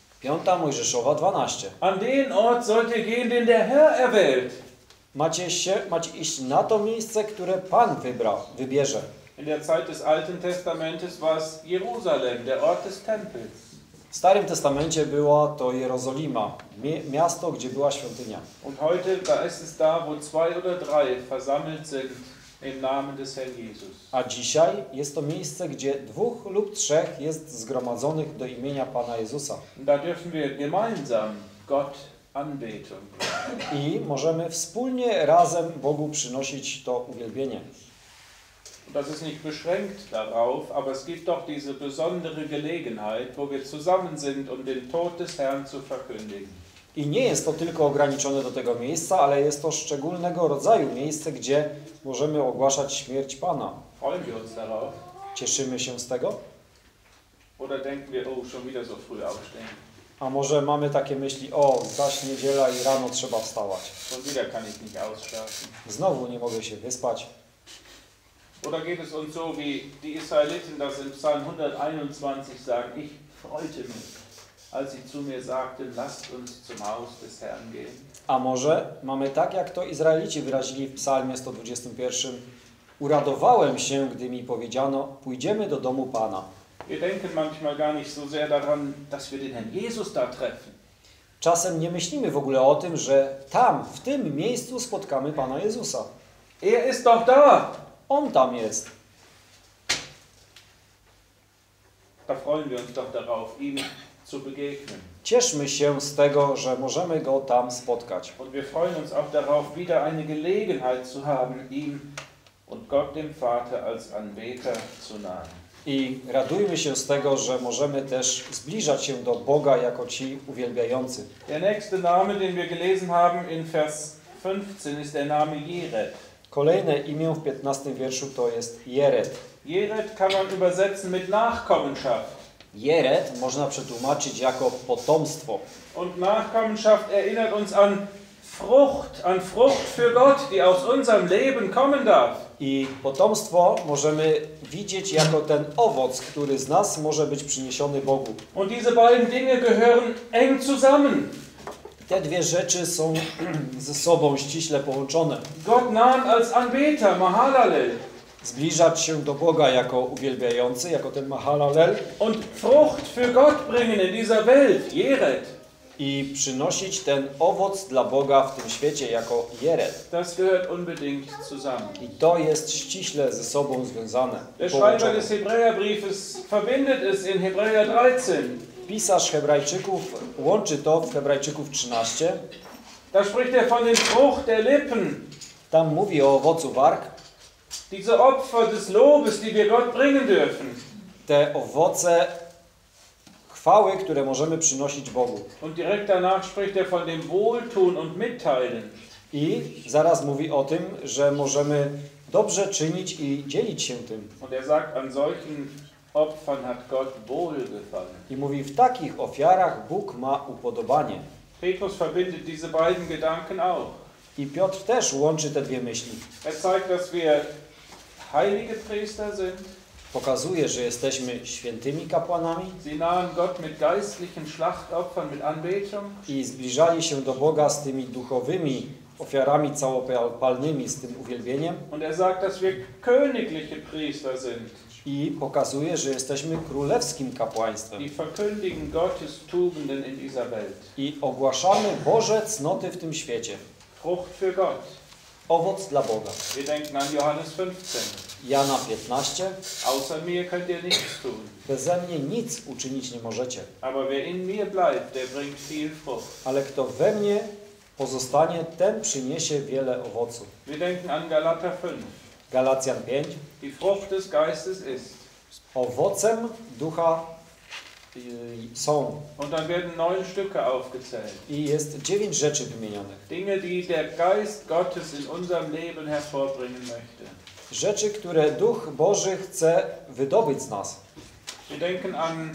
5 Mojżeszowa 12. An den Ort sollt ihr gehen, den der Herr erwählt. Macie iść na to miejsce, które Pan wybierze. In der Zeit des Alten Testamentes war es Jerusalem, der Ort des Tempels. W Starym Testamencie była to Jerozolima, miasto, gdzie była świątynia. Und heute, da ist es da, wo 2 oder 3 versammelt sind im Namen des Herrn Jesus. A dzisiaj jest to miejsce, gdzie 2 lub 3 jest zgromadzonych do imienia Pana Jezusa. Und da dürfen wir gemeinsam Gott Anbetung bringen. I możemy wspólnie razem Bogu przynosić to uwielbienie. Und das ist nicht beschränkt darauf, aber es gibt doch diese besondere Gelegenheit, wo wir zusammen sind, um den Tod des Herrn zu verkündigen. I nie jest to tylko ograniczone do tego miejsca, ale jest to szczególnego rodzaju miejsce, gdzie możemy ogłaszać śmierć Pana. Freuen wir uns darauf? Cieszymy się z tego? Oder denken wir, oh, schon wieder so früh aufstehen? A może mamy takie myśli, o, zaś niedziela i rano trzeba wstawać. Schon wieder kann ich nicht ausschlafen. Znowu nie mogę się wyspać. Oder geht es uns so, wie die Israeliten das in Psalm 121 sagen, ich freute mich, als sie zu mir sagten, lasst uns zum Haus des Herrn gehen. A może mamy tak, jak to Izraelici wyrazili w psalmie 121. Uradowałem się, gdy mi powiedziano, pójdziemy do domu Pana. Wir denken manchmal gar nicht so sehr daran, dass wir den Herrn Jesus da treffen. Czasem nie myślimy w ogóle o tym, że tam, w tym miejscu spotkamy Pana Jezusa. Er ist doch da! On tam jest. Da freuen wir uns doch darauf, ihm zu begegnen. Cieszmy się z tego, że możemy Go tam spotkać. Und wir freuen uns auch darauf, wieder eine Gelegenheit zu haben, ihm und Gott dem Vater als Anbeter zu nahen. I radujmy się z tego, że możemy też zbliżać się do Boga jako ci uwielbiający. Der nächste Name, den wir gelesen haben in Vers 15, ist der Name Jered. Kolejne imię w 15 wierszu to jest Jered. Jered kann man übersetzen mit Nachkommenschaft. Jered można przetłumaczyć jako potomstwo. Und Nachkommenschaft erinnert uns an Frucht für Gott, die aus unserem Leben kommen darf. I potomstwo możemy widzieć jako ten owoc, który z nas może być przyniesiony Bogu. Und diese beiden Dinge gehören eng zusammen. Te dwie rzeczy są ze sobą ściśle połączone. Gott nahen als Anbeter, Mahalalel. Zbliżać się do Boga jako uwielbiający, jako ten Mahalalel Und Frucht für Gott bringen in dieser Welt, Jeret. i przynosić ten owoc dla Boga w tym świecie jako Jered. Das gehört unbedingt zusammen. I to jest ściśle ze sobą związane. Der Schreiber Połączone. des Hebräerbriefes verbindet es in Hebräer 13. Pisarz Hebrajczyków łączy to w Hebrajczyków 13. Da spricht er von dem Frucht der Lippen. Tam mówi o owocu warg. Diese Opfer des Lobes, die wir Gott bringen dürfen. Te owoce chwały, które możemy przynosić Bogu. Und direkt danach spricht er von dem Wohltun und Mitteilen. I zaraz mówi o tym, że możemy dobrze czynić i dzielić się tym. Und er sagt, an solchen Opfern hat Gott wohlgefallen. I mówi, w takich ofiarach Bóg ma upodobanie. Petrus verbindet diese beiden Gedanken auch. I Piotr też łączy te dwie myśli. Er zeigt, dass wir heilige Priester sind. Pokazuje, że jesteśmy świętymi kapłanami Sie nahen Gott mit geistlichen Schlachtopfern, mit Anbetung. i zbliżali się do Boga z tymi duchowymi ofiarami całopalnymi, z tym uwielbieniem. Und er sagt, dass wir königliche Priester sind. I pokazuje, że jesteśmy królewskim kapłaństwem. Die verkündigen Gottes Tugenden in dieser Welt. I ogłaszamy Boże cnoty w tym świecie. Frucht für Gott. Owoc dla Boga. Wir denken an Johannes 15. Jana 15. Außer mir könnt ihr nichts tun. Beze mnie nic uczynić nie możecie. Aber wer in mir bleibt, der bringt viel Frucht. Ale kto we mnie pozostanie, ten przyniesie wiele owoców. Wir denken an Galater 5. Galacjan 5. Die Frucht des Geistes ist. Owocem ducha są. Und dann werden 9 Stücke aufgezählt. I jest 9 rzeczy wymienionych. Dinge, die der Geist Gottes in unserem Leben hervorbringen möchte. Rzeczy, które Duch Boży chce wydobyć z nas. Wir denken an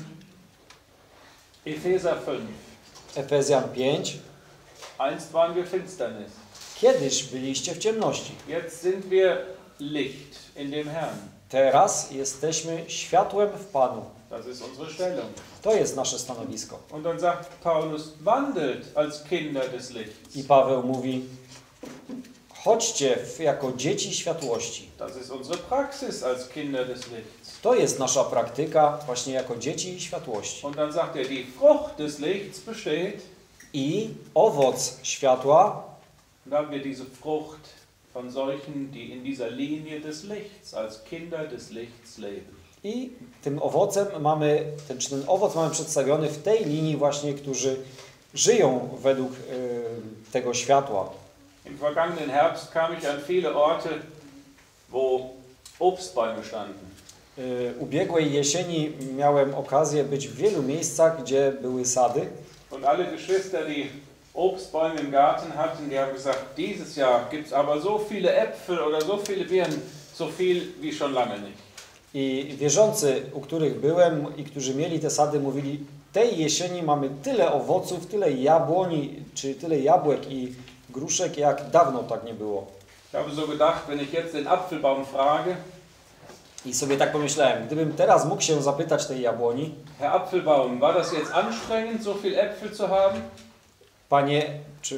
Epheser 5. Efezjan 5. Einst waren wir Finsternis. Kiedyś byliście w ciemności. Jetzt sind wir Licht in dem Herrn. Teraz jesteśmy światłem w Panu. Das ist unsere Stellung. To jest nasze stanowisko. Und dann sagt Paulus, wandelt als Kinder des Lichts. I Paweł mówi, chodźcie jako dzieci światłości. Das ist unsere Praxis als Kinder des Lichts. To jest nasza praktyka właśnie jako dzieci światłości. Und dann sagt er, die Frucht des Lichts besteht. I owoc światła, Und da haben wir diese Frucht von solchen, die in dieser Linie des Lichts, als Kinder des Lichts leben. i tym owocem mamy, ten owoc mamy przedstawiony w tej linii właśnie, którzy żyją według tego światła. Im vergangenen Herbst kam ich an viele Orte, wo Obstbäume standen. Ubiegłej jesieni miałem okazję być w wielu miejscach, gdzie były sady. Und alle Geschwister, die Obstbäume im Garten hatten, die haben gesagt, dieses Jahr gibt es aber so viele Äpfel oder so viele Birnen, so viel wie schon lange nicht. I wierzący, u których byłem i którzy mieli te sady, mówili, tej jesieni mamy tyle owoców, tyle jabłoni, czy tyle jabłek i gruszek, jak dawno tak nie było. Ich habe so gedacht, wenn ich jetzt den Apfelbaum frage, I sobie tak pomyślałem, gdybym teraz mógł się zapytać tej jabłoni, Herr Apfelbaum, war das jetzt anstrengend, so viel Äpfel zu haben? panie, czy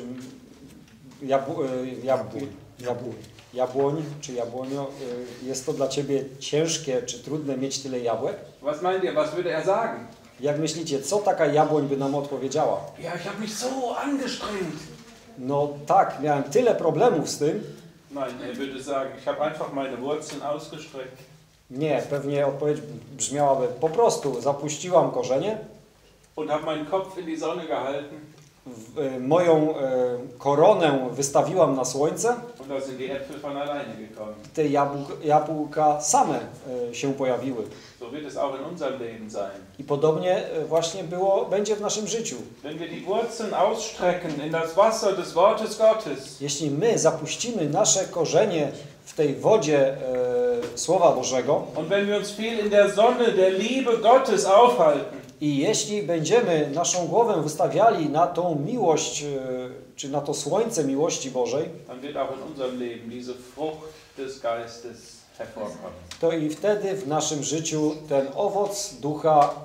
jabłoń, czy jabłonio, jest to dla ciebie ciężkie, czy trudne mieć tyle jabłek? Was meint ihr, was würde er sagen? Jak myślicie, co taka jabłoń by nam odpowiedziała? Ja, ich habe mich so angestrengt. No tak, miałem tyle problemów z tym. Nein, er würde sagen, ich habe einfach meine Wurzeln ausgestreckt. Nie, pewnie odpowiedź brzmiałaby, po prostu zapuściłam korzenie, Und habe meinen Kopf in die Sonne gehalten. Moją koronę wystawiłam na słońce, Und da sind die Äpfel von alleine gekommen. te jabłka same się pojawiły. So wird es auch in unserem Leben sein. I podobnie właśnie będzie w naszym życiu. Wenn wir die Wurzeln ausstrecken in das Wasser des Wortes Gottes, Jeśli my zapuścimy nasze korzenie w tej wodzie Słowa Bożego und wenn wir uns viel in der Sonne der Liebe Gottes aufhalten, i jeśli będziemy naszą głowę wystawiali na tą miłość, czy na to słońce miłości Bożej, dann wird auch in unserem Leben diese Frucht des Geistes hervorkommen. to i wtedy w naszym życiu ten owoc ducha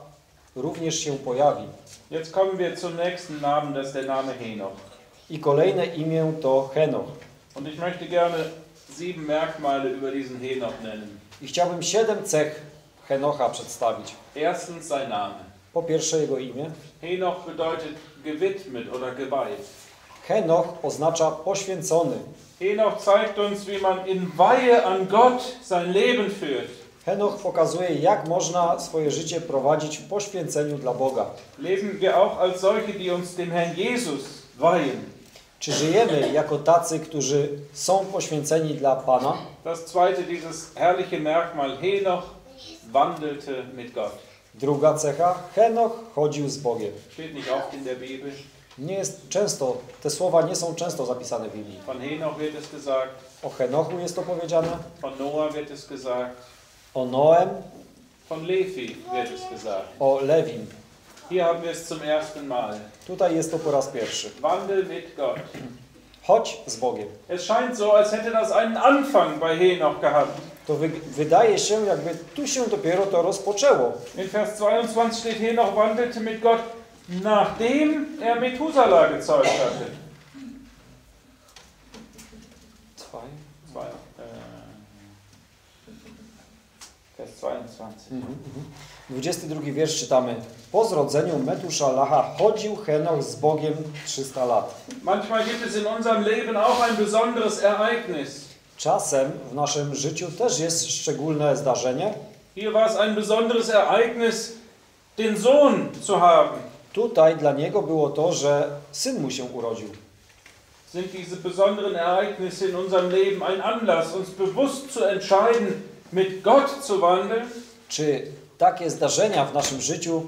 również się pojawi. Jetzt kommen wir zum nächsten Namen, das ist der Name Henoch. I kolejne imię to Henoch. Und ich möchte gerne 7 Merkmale über diesen Henoch nennen. I chciałbym 7 cech Henocha przedstawić. Erstens sein Name. Po pierwsze jego imię. Henoch bedeutet gewidmet oder geweiht. Henoch oznacza poświęcony. Henoch zeigt uns, wie man in Weihe an Gott sein Leben führt. Henoch pokazuje, jak można swoje życie prowadzić w poświęceniu dla Boga. Leben wir auch als solche, die uns dem Herrn Jesus weihen. Czy żyjemy jako tacy, którzy są poświęceni dla Pana? Das zweite, dieses herrliche Merkmal, Henoch wandelte mit Gott. Druga cecha, Henoch chodził z Bogiem. Steht nicht oft in der Bibel. Nie jest często, te słowa nie są często zapisane w Biblii. Von Henoch wird es gesagt, O Henochu jest to powiedziane, von Noah wird es gesagt, o Noem, von Levi wird es gesagt. o Lewim. Hier haben wir es zum ersten Mal. Tutaj jest to po raz pierwszy. Wandel mit Gott. Chodź z Bogiem. Es scheint so, als hätte das einen Anfang bei Henoch gehabt. To wydaje się, jakby tu się dopiero to rozpoczęło. In Vers 22 steht, Henoch wandelte mit Gott, nachdem er Methuselah gezeugt hatte. Vers 22. 22 wiersz czytamy. Po zrodzeniu Metuszalacha chodził Henoch z Bogiem 300 lat. Manchmal gibt es in unserem Leben auch ein besonderes Ereignis. Czasem w naszym życiu też jest szczególne zdarzenie. Hier war es ein besonderes Ereignis, den Sohn zu haben. Tutaj dla niego było to, że syn mu się urodził. Sind diese besonderen Ereignisse in unserem Leben ein Anlass, uns bewusst zu entscheiden, mit Gott zu wandeln? Czy takie zdarzenia w naszym życiu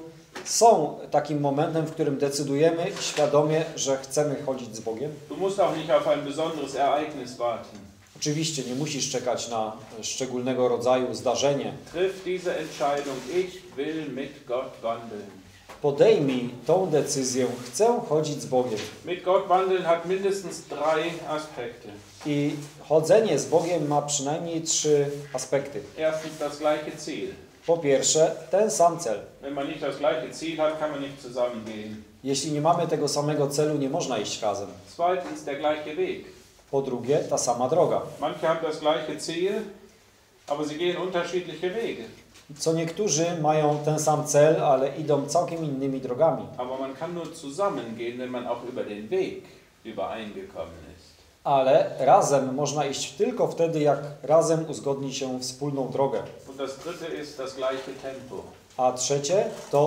są takim momentem, w którym decydujemy świadomie, że chcemy chodzić z Bogiem? Du musst auch nicht auf ein besonderes Ereignis warten. Oczywiście nie musisz czekać na szczególnego rodzaju zdarzenie. Triff diese Entscheidung, ich will mit Gott wandeln. Podejmij tą decyzję, chcę chodzić z Bogiem. Mit Gott wandeln hat mindestens 3 Aspekte. I chodzenie z Bogiem ma przynajmniej 3 aspekty. Erstens das gleiche Ziel. Po pierwsze, ten sam cel. Wenn man nicht das gleiche Ziel hat, kann man nicht zusammen gehen. Jeśli nie mamy tego samego celu, nie można iść razem. Zweitens der gleiche Weg. Po drugie, ta sama droga. Manche haben das gleiche Ziel, aber sie gehen unterschiedliche Wege. Co niektórzy mają ten sam cel, ale idą całkiem innymi drogami. Aber man kann nur zusammen gehen, wenn man auch über den Weg übereingekommen ist. Ale razem można iść tylko wtedy, jak razem uzgodni się wspólną drogę. Und das dritte ist das gleiche Tempo. A trzecie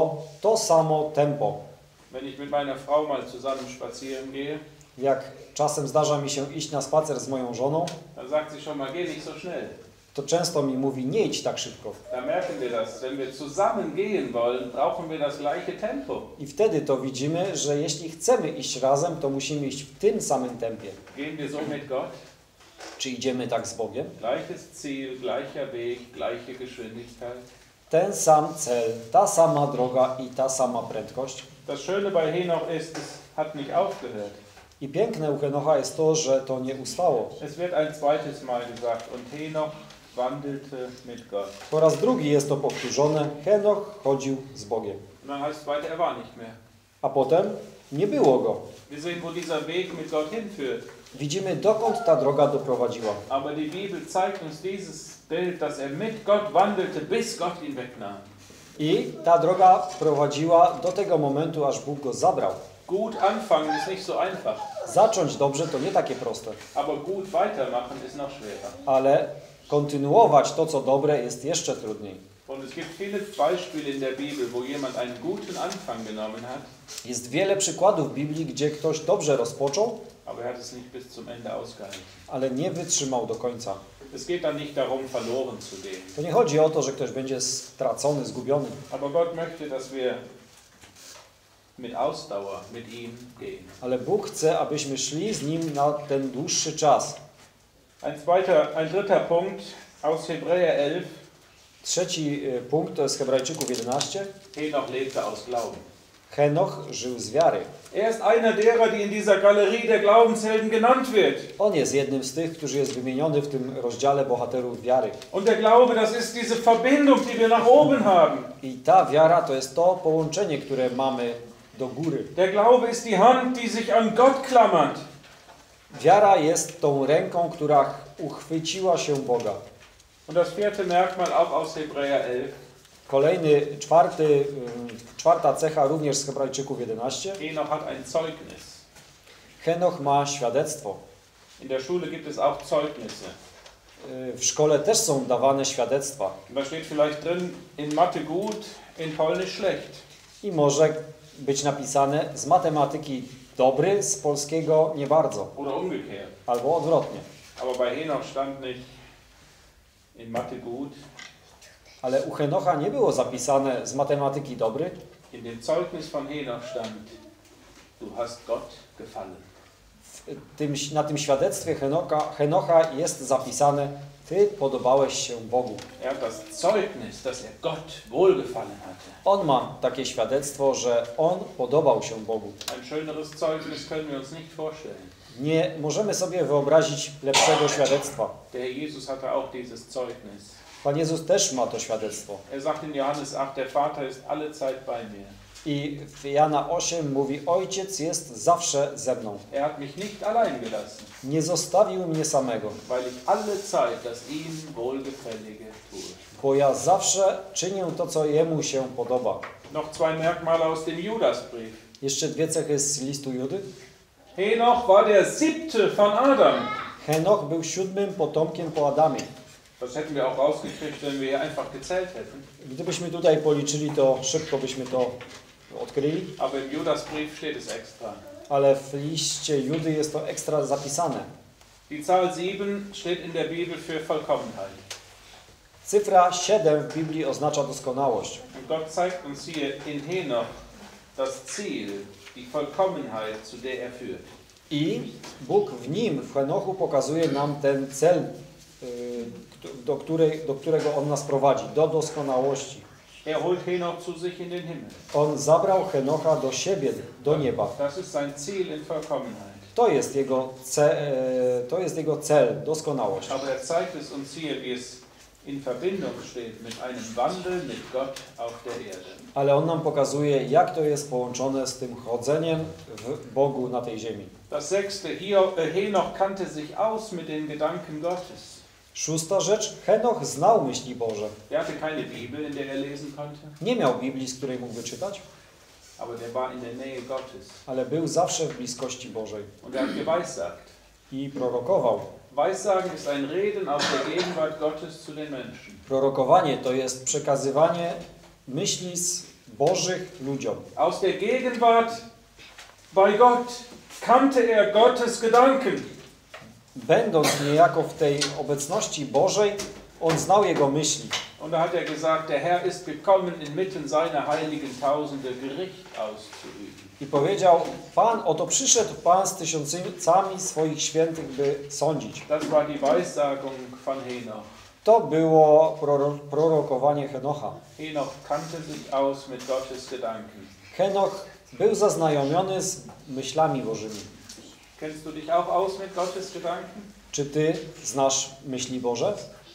to samo tempo. Wenn ich mit meiner Frau mal zusammen spazieren gehe, Jak czasem zdarza mi się iść na spacer z moją żoną, dann sagt sie schon mal, geh nicht so schnell. to często mi mówi, nie idź tak szybko. Da merken wir das. Wenn wir zusammen gehen wollen, brauchen wir das gleiche Tempo. I wtedy to widzimy, że jeśli chcemy iść razem, to musimy iść w tym samym tempie. Gehen wir so mit Gott? Czy idziemy tak z Bogiem? Gleiches Ziel, gleicher Weg, gleiche Geschwindigkeit. Ten sam cel, ta sama droga i ta sama prędkość. Das Schöne bei Henoch ist, es hat nicht aufgehört. I piękne u Henocha jest to, że to nie ustało. Es wird ein zweites Mal gesagt, und Henoch wandelte mit Gott. Po raz drugi jest to powtórzone. Henoch chodził z Bogiem. Und dann heißt es weiter, er war nicht mehr. A potem nie było go. Wir sehen, wo dieser Weg mit Gott hinführt. Widzimy, dokąd ta droga doprowadziła. Aber die Bibel zeigt uns dieses Bild, dass er mit Gott wandelte, bis Gott ihn wegnahm. I ta droga prowadziła do tego momentu, aż Bóg go zabrał. Gut anfangen ist nicht so einfach, Zacząć dobrze to nie takie proste, aber gut weitermachen ist noch schwerer. ale kontynuować to, co dobre, jest jeszcze trudniej. Und es gibt viele Beispiele in der Bibel, wo jemand einen guten Anfang genommen hat, Jest wiele przykładów w Biblii, gdzie ktoś dobrze rozpoczął, aber er hat es nicht bis zum Ende ausgehalten. ale nie wytrzymał do końca. Es geht dann nicht darum, verloren zu gehen. To nie chodzi o to, że ktoś będzie stracony, zgubiony, Aber Gott möchte, dass wir mit Ausdauer mit ihm gehen. ale Bóg chce, abyśmy szli z Nim na ten dłuższy czas. Ein dritter Punkt aus Hebräer 11. Trzeci punkt to jest Hebrajczyków 11. Henoch lebte aus Glauben. Henoch żył z wiary. Er ist einer derer, die in dieser Galerie der Glaubenshelden genannt wird. On jest jednym z tych, którzy jest wymieniony w tym rozdziale bohaterów wiary. Und der Glaube, das ist diese Verbindung, die wir nach oben haben. I ta wiara to jest to połączenie, które mamy do góry. Der Glaube ist die Hand, die sich an Gott klammert. Wiara jest tą ręką, która uchwyciła się Boga. Und das vierte Merkmal auch aus Hebräer 11. Kolejny, czwarta cecha również z Hebrajczyków 11. Henoch hat ein Zeugnis. Henoch ma świadectwo. In der Schule gibt es auch Zeugnisse. W szkole też są dawane świadectwa. Da steht vielleicht drin, in Mathe gut, in Polnisch schlecht. I może być napisane z matematyki dobry, z polskiego nie bardzo. Oder umgekehrt. Albo odwrotnie. Aber bei Henoch stand nicht in Mathe gut. Ale u Henocha nie było zapisane z matematyki dobry. In dem Zeugnis von Henoch stand, du hast Gott gefallen. Na tym świadectwie Henocha jest zapisane, ty podobałeś się Bogu. Er hat das Zeugnis, dass er Gott wohlgefallen hatte. On ma takie świadectwo, że on podobał się Bogu. Ein schöneres Zeugnis können wir uns nicht vorstellen. Nie możemy sobie wyobrazić lepszego świadectwa. Der Herr Jesus hatte auch dieses Zeugnis. Pan Jezus też ma to świadectwo. Er sagt in Johannes 8, der Vater ist alle Zeit bei mir. I w Jana 8 mówi, Ojciec jest zawsze ze mną. Er hat mich nicht allein gelassen, Nie zostawił mnie samego, weil ich alle Zeit das ihm Wohlgefällige tue. bo ja zawsze czynię to, co Jemu się podoba. Noch zwei Merkmale aus dem Judasbrief. Jeszcze dwie cechy z listu Judy. Henoch war der 7. von Adam. Henoch był 7. potomkiem po Adamie. Das hätten wir auch rausgekriegt, wenn wir hier einfach gezählt hätten. Gdybyśmy tutaj policzyli, to szybko byśmy to odkryli. Aber im Judasbrief steht es extra. Ale w liście Judy jest to ekstra zapisane. Die Zahl 7 steht in der Bibel für Vollkommenheit. Cyfra 7 w Biblii oznacza doskonałość. Und Gott zeigt uns hier in Henoch das Ziel, die Vollkommenheit, zu der er führt. I Bóg w nim, w Henochu, pokazuje nam ten cel, do którego On nas prowadzi, do doskonałości. Er holt Henoch zu sich in den Himmel. On zabrał Henocha do siebie, do nieba. Das ist sein Ziel in Vollkommenheit. To jest jego cel, doskonałość. Aber er zeigt es uns hier, wie es in Verbindung steht mit einem Wandel mit Gott auf der Erde. Ale On nam pokazuje, jak to jest połączone z tym chodzeniem w Bogu na tej ziemi. Das sechste, Henoch kannte sich aus mit den Gedanken Gottes. Szósta rzecz, Henoch znał myśli Boże. Er hatte keine Bibel, in der er lesen konnte, Nie miał Biblii, z której mógłby czytać, aber der war in der Nähe Gottes. ale był zawsze w bliskości Bożej Und er hat geweissagt. i prorokował. Weissagen ist ein Reden aus der Gegenwart Gottes zu den Menschen. Prorokowanie to jest przekazywanie myśli z Bożych ludziom. Aus der Gegenwart bei Gott kannte er Gottes Gedanken. Będąc niejako w tej obecności Bożej, on znał Jego myśli. Und da hat er gesagt, der Herr ist gekommen, inmitten seiner heiligen Tausende Gericht auszuüben. I powiedział, Pan, oto przyszedł Pan z tysiącami swoich świętych, by sądzić. Das war die Weissagung von Henoch. To było prorokowanie Henocha. Henoch kannte sich aus mit Gottes Gedanken. Henoch był zaznajomiony z myślami Bożymi. Kennst du dich auch aus mit Gottes Gedanken? Czy ty znasz myśli Boże?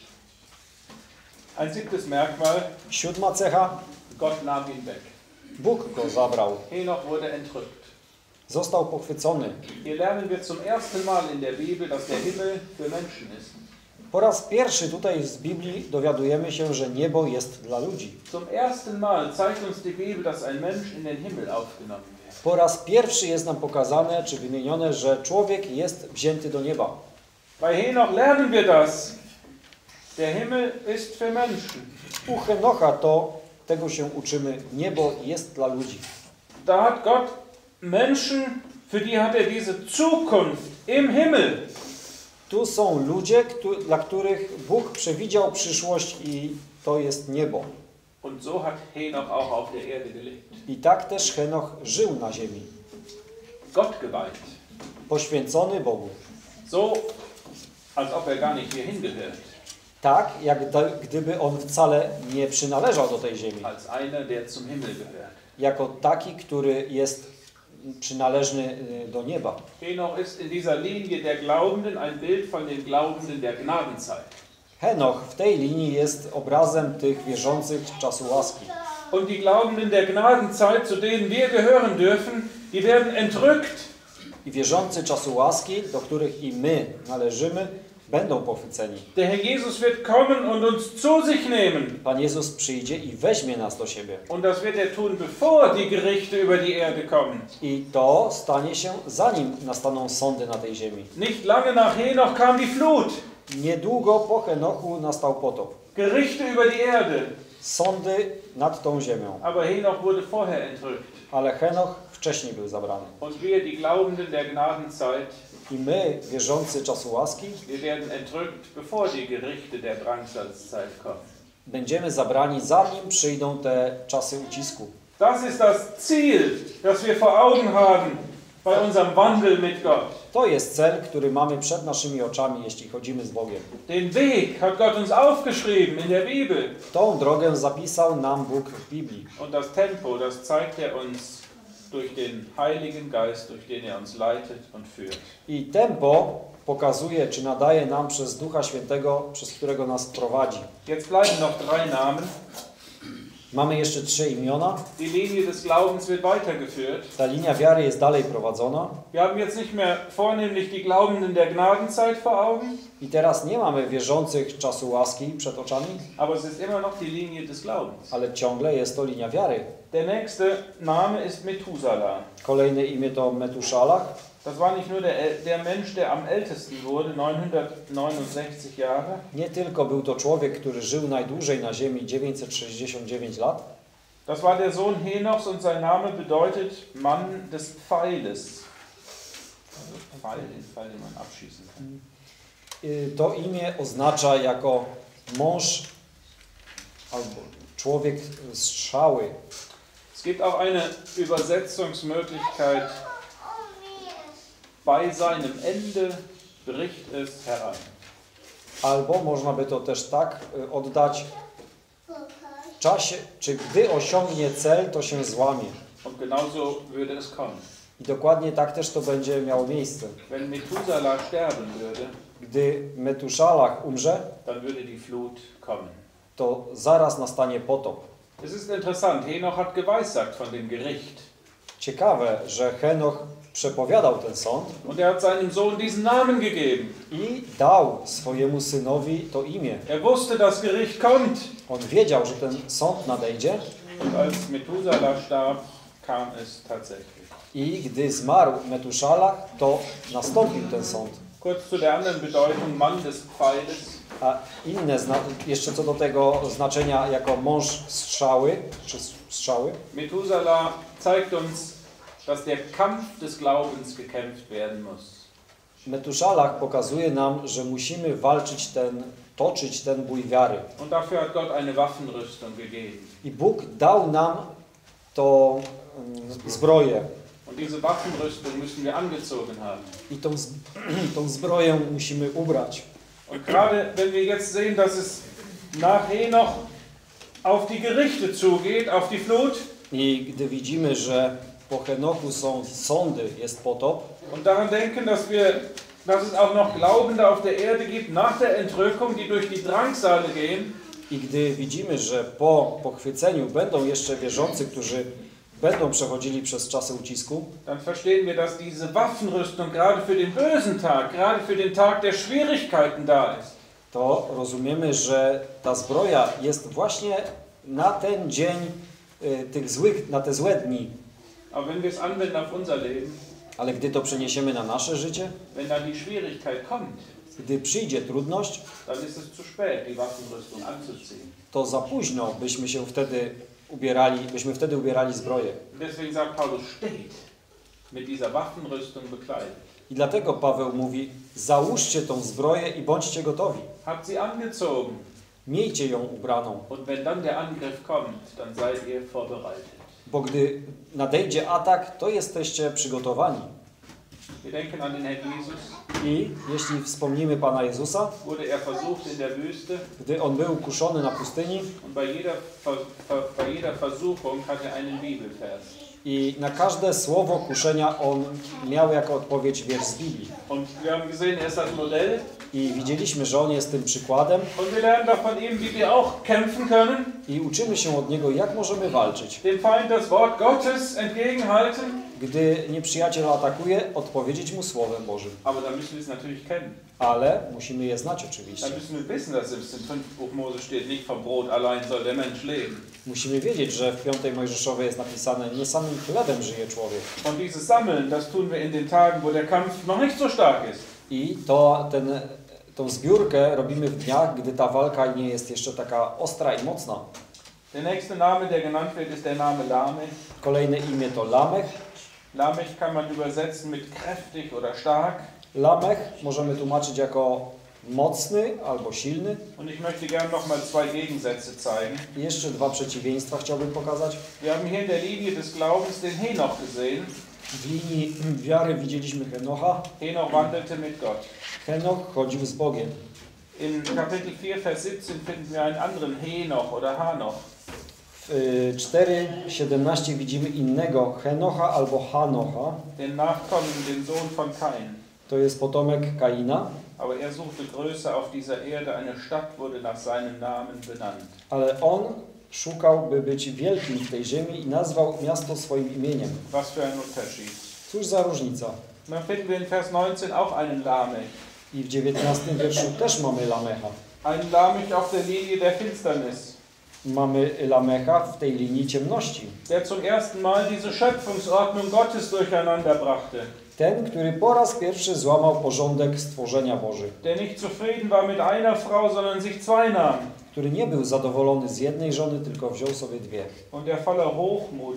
Ein siebtes Merkmal, Siódma cecha, Gott nahm ihn weg. Bóg go zabrał. Henoch wurde entrückt. Został pochwycony. Hier lernen wir zum ersten Mal in der Bibel, dass der Himmel für Menschen ist. Po raz pierwszy tutaj z Biblii dowiadujemy się, że niebo jest dla ludzi. Zum ersten Mal zeigt uns die Bibel, dass ein Mensch in den Himmel aufgenommen wird. Po raz pierwszy jest nam pokazane, czy wymienione, że człowiek jest wzięty do nieba. Bei Henoch lernen wir das. Der Himmel ist für Menschen. U Henocha tego się uczymy. Niebo jest dla ludzi. Da hat Gott Menschen, für die hat er diese Zukunft im Himmel. Tu są ludzie, dla których Bóg przewidział przyszłość i to jest niebo. Und so hat Henoch auch auf der Erde gelebt. I tak też Henoch żył na ziemi. Gott geweiht. Poświęcony Bogu. So, als ob er gar nicht hierhin gehört. Tak, jak gdyby on wcale nie przynależał do tej ziemi. Als einer, der zum Himmel gehört. jako taki, który jest przynależny do nieba. Henoch ist in dieser Linie der Glaubenden ein Bild von den Glaubenden der Gnadenzeit. Henoch w tej linii jest obrazem tych wierzących czasu łaski. Und die Glaubenden der Gnadenzeit, zu denen wir gehören dürfen, die werden entrückt. I wierzący czasu łaski, do których i my należymy, będą pochwyceni. Der Herr Jesus wird kommen und uns zu sich nehmen. Pan Jezus przyjdzie i weźmie nas do siebie. Und das wird er tun, bevor die Gerichte über die Erde kommen. I to stanie się, zanim nastaną sądy na tej ziemi. Nicht lange nach Henoch kam die Flut. Niedługo po Henochu nastał potop. Gerichte über die Erde. Sądy nad tą ziemią. Aber Henoch wurde vorher entrückt. Ale Henoch wcześniej był zabrany. Und wir, die Glaubenden der Gnadenzeit, I my, wierzący czasu łaski, wir werden entrückt, bevor die Gerichte der Drangsalzzeit kommen. będziemy zabrani, zanim przyjdą te czasy ucisku. Das ist das Ziel, das wir vor Augen haben bei unserem Wandel mit Gott. To jest cel, który mamy przed naszymi oczami, jeśli chodzimy z Bogiem. Den Weg hat Gott uns aufgeschrieben in der Bibel. Tą drogę zapisał nam Bóg w Biblii. Und das Tempo, das zeigt er uns durch den Heiligen Geist, durch den er uns leitet und führt. I tempo pokazuje, czy nadaje nam przez Ducha Świętego, przez którego nas prowadzi. Jetzt bleiben noch 3 Namen. Mamy jeszcze 3 imiona. Die Linie des Glaubens wird weitergeführt. Ta linia wiary jest dalej prowadzona. Wir haben jetzt nicht mehr vornehmlich die Glaubenden der Gnadenzeit vor Augen, I teraz nie mamy wierzących czasu łaski przed oczami, aber es ist immer noch die Linie des Glaubens. ale ciągle jest to linia wiary. Der nächste Name ist Methuselah. Kolejne imię to Metuszalach. Das war nicht nur der Mensch, der am ältesten wurde, 969 Jahre. Nie tylko był to człowiek, który żył najdłużej na ziemi, 969 lat. Das war der Sohn Henochs und sein Name bedeutet Mann des Pfeiles. Also Pfeil, den man abschießen kann. To imię oznacza jako mąż albo człowiek strzały. Es gibt auch eine Übersetzungsmöglichkeit. Bei seinem Ende bricht es herein. Albo można by to też tak oddać. W czasie, czy gdy osiągnie cel, to się złamie. Und genauso würde es kommen. I dokładnie tak też to będzie miało miejsce. Wenn Methuselah sterben würde, Gdy Metuszalach umrze, dann würde die Flut kommen. to zaraz nastanie potop. Es ist interessant, Henoch hat geweissagt von dem Gericht. Ciekawe, że Henoch przepowiadał ten sąd Und er hat seinem Sohn diesen Namen gegeben. i dał swojemu synowi to imię. Er wusste, das Gericht kommt. On wiedział, że ten sąd nadejdzie Und als Methuselah starb, kam es tatsächlich. i gdy zmarł Metuszalach, to nastąpił ten sąd. Kurz zu der anderen Bedeutung, Mann des Pfeiles. A inne, jeszcze co do tego znaczenia jako mąż strzały, czy strzały, Methuselah zeigt uns, dass der Kampf des Glaubens gekämpft werden muss. Metuszalach pokazuje nam, że musimy toczyć ten bój wiary. Und dafür hat Gott eine Waffenrüstung gegeben. I Bóg dał nam to zbroję. Und diese Waffenrüstung müssen wir angezogen haben. I tą zbroję musimy ubrać. Und gerade wenn wir jetzt sehen, dass es nach Henoch auf die Gerichte zugeht, auf die Flut, I gdy widzimy, że po Henochu są sądy, jest potop, und daran denken, dass es auch noch Glaubende auf der Erde gibt nach der Entrückung, die durch die Drangsale gehen, i gdy widzimy, że po pochwyceniu będą jeszcze wierzący, którzy będą przechodzili przez czasy ucisku, dann verstehen wir, dass diese Waffenrüstung gerade für den bösen Tag, gerade für den Tag der Schwierigkeiten da ist. to rozumiemy, że ta zbroja jest właśnie na ten dzień na te złe dni. Aber wenn wir es anwenden auf unser Leben, Ale gdy to przeniesiemy na nasze życie, wenn dann die Schwierigkeit kommt, gdy przyjdzie trudność, dann ist es zu spät, die Waffenrüstung anzuziehen. to za późno byśmy wtedy ubierali zbroję. Deswegen sagt Paulus, steht mit dieser Waffenrüstung bekleidet. I dlatego Paweł mówi, załóżcie tą zbroję i bądźcie gotowi. Habt sie angezogen. Miejcie ją ubraną, Und wenn dann der Angriff kommt, dann seid ihr vorbereitet. bo gdy nadejdzie atak, to jesteście przygotowani. Wir denken an den Herrn Jesus. I jeśli wspomnimy Pana Jezusa, Wurde er versucht in der Wüste gdy On był kuszony na pustyni und bei jeder Versuchung hat er einen Bibelvers. i na każde słowo kuszenia On miał jako odpowiedź wiersz z Biblii. Und wir haben gesehen, er ist das Modell. I widzieliśmy, że On jest tym przykładem Und wir lernen doch von ihm, wie wir auch kämpfen können. i uczymy się od Niego, jak możemy walczyć. Dem Feind das Wort Gottes entgegenhalten. Gdy nieprzyjaciel atakuje, odpowiedzieć mu Słowem Bożym. Aber dann müssen wir es natürlich kennen. Ale musimy je znać oczywiście. Dann müssen wir wissen, dass es im 5. Buch Mose steht, nicht vom Brot allein soll der Mensch leben. Musimy wiedzieć, że w 5 Mojżeszowej jest napisane, nie samym chlebem żyje człowiek. Und dieses Sammeln, das tun wir in den Tagen, wo der Kampf noch nicht so stark ist. I tą zbiórkę robimy w dniach, gdy ta walka nie jest jeszcze taka ostra i mocna. Der nächste Name, der genannt wird, ist der Name Lamech. Kolejne imię to Lamech. Lamech kann man übersetzen mit kräftig oder stark. Lamech możemy tłumaczyć jako mocny albo silny. Und ich möchte gerne noch mal zwei Gegensätze zeigen. I jeszcze dwa przeciwieństwa chciałbym pokazać. Wir haben hier in der Linie des Glaubens den Henoch gesehen. W linii wiary widzieliśmy Henocha. Henoch wandelte mit Gott. Henoch chodził z Bogiem. In Kapitel 4, Vers 17 finden wir einen anderen Henoch oder Hanoch. W 4:17 widzimy innego Henocha albo Hanocha. Den Nachkommen, den Sohn von Kain. To jest potomek Kaina. Aber er suchte Größe auf dieser Erde, eine Stadt wurde nach seinem Namen benannt. Ale on szukał, by być wielkim w tej ziemi i nazwał miasto swoim imieniem. Was für ein Unterschied. Cóż za różnica. Dann finden wir in Vers 19 auch einen Lamech. I w 19 wierszu też mamy Lamecha. Einen Lamech auf der Linie der Finsternis. Mamy Lamecha w tej linii ciemności. Der zum ersten Mal diese Schöpfungsordnung Gottes durcheinander brachte. Ten, który po raz pierwszy złamał porządek stworzenia Boży. Der nicht zufrieden war mit einer Frau, sondern sich zwei nahm. Który nie był zadowolony z jednej żony, tylko wziął sobie dwie. Und der voller Hochmut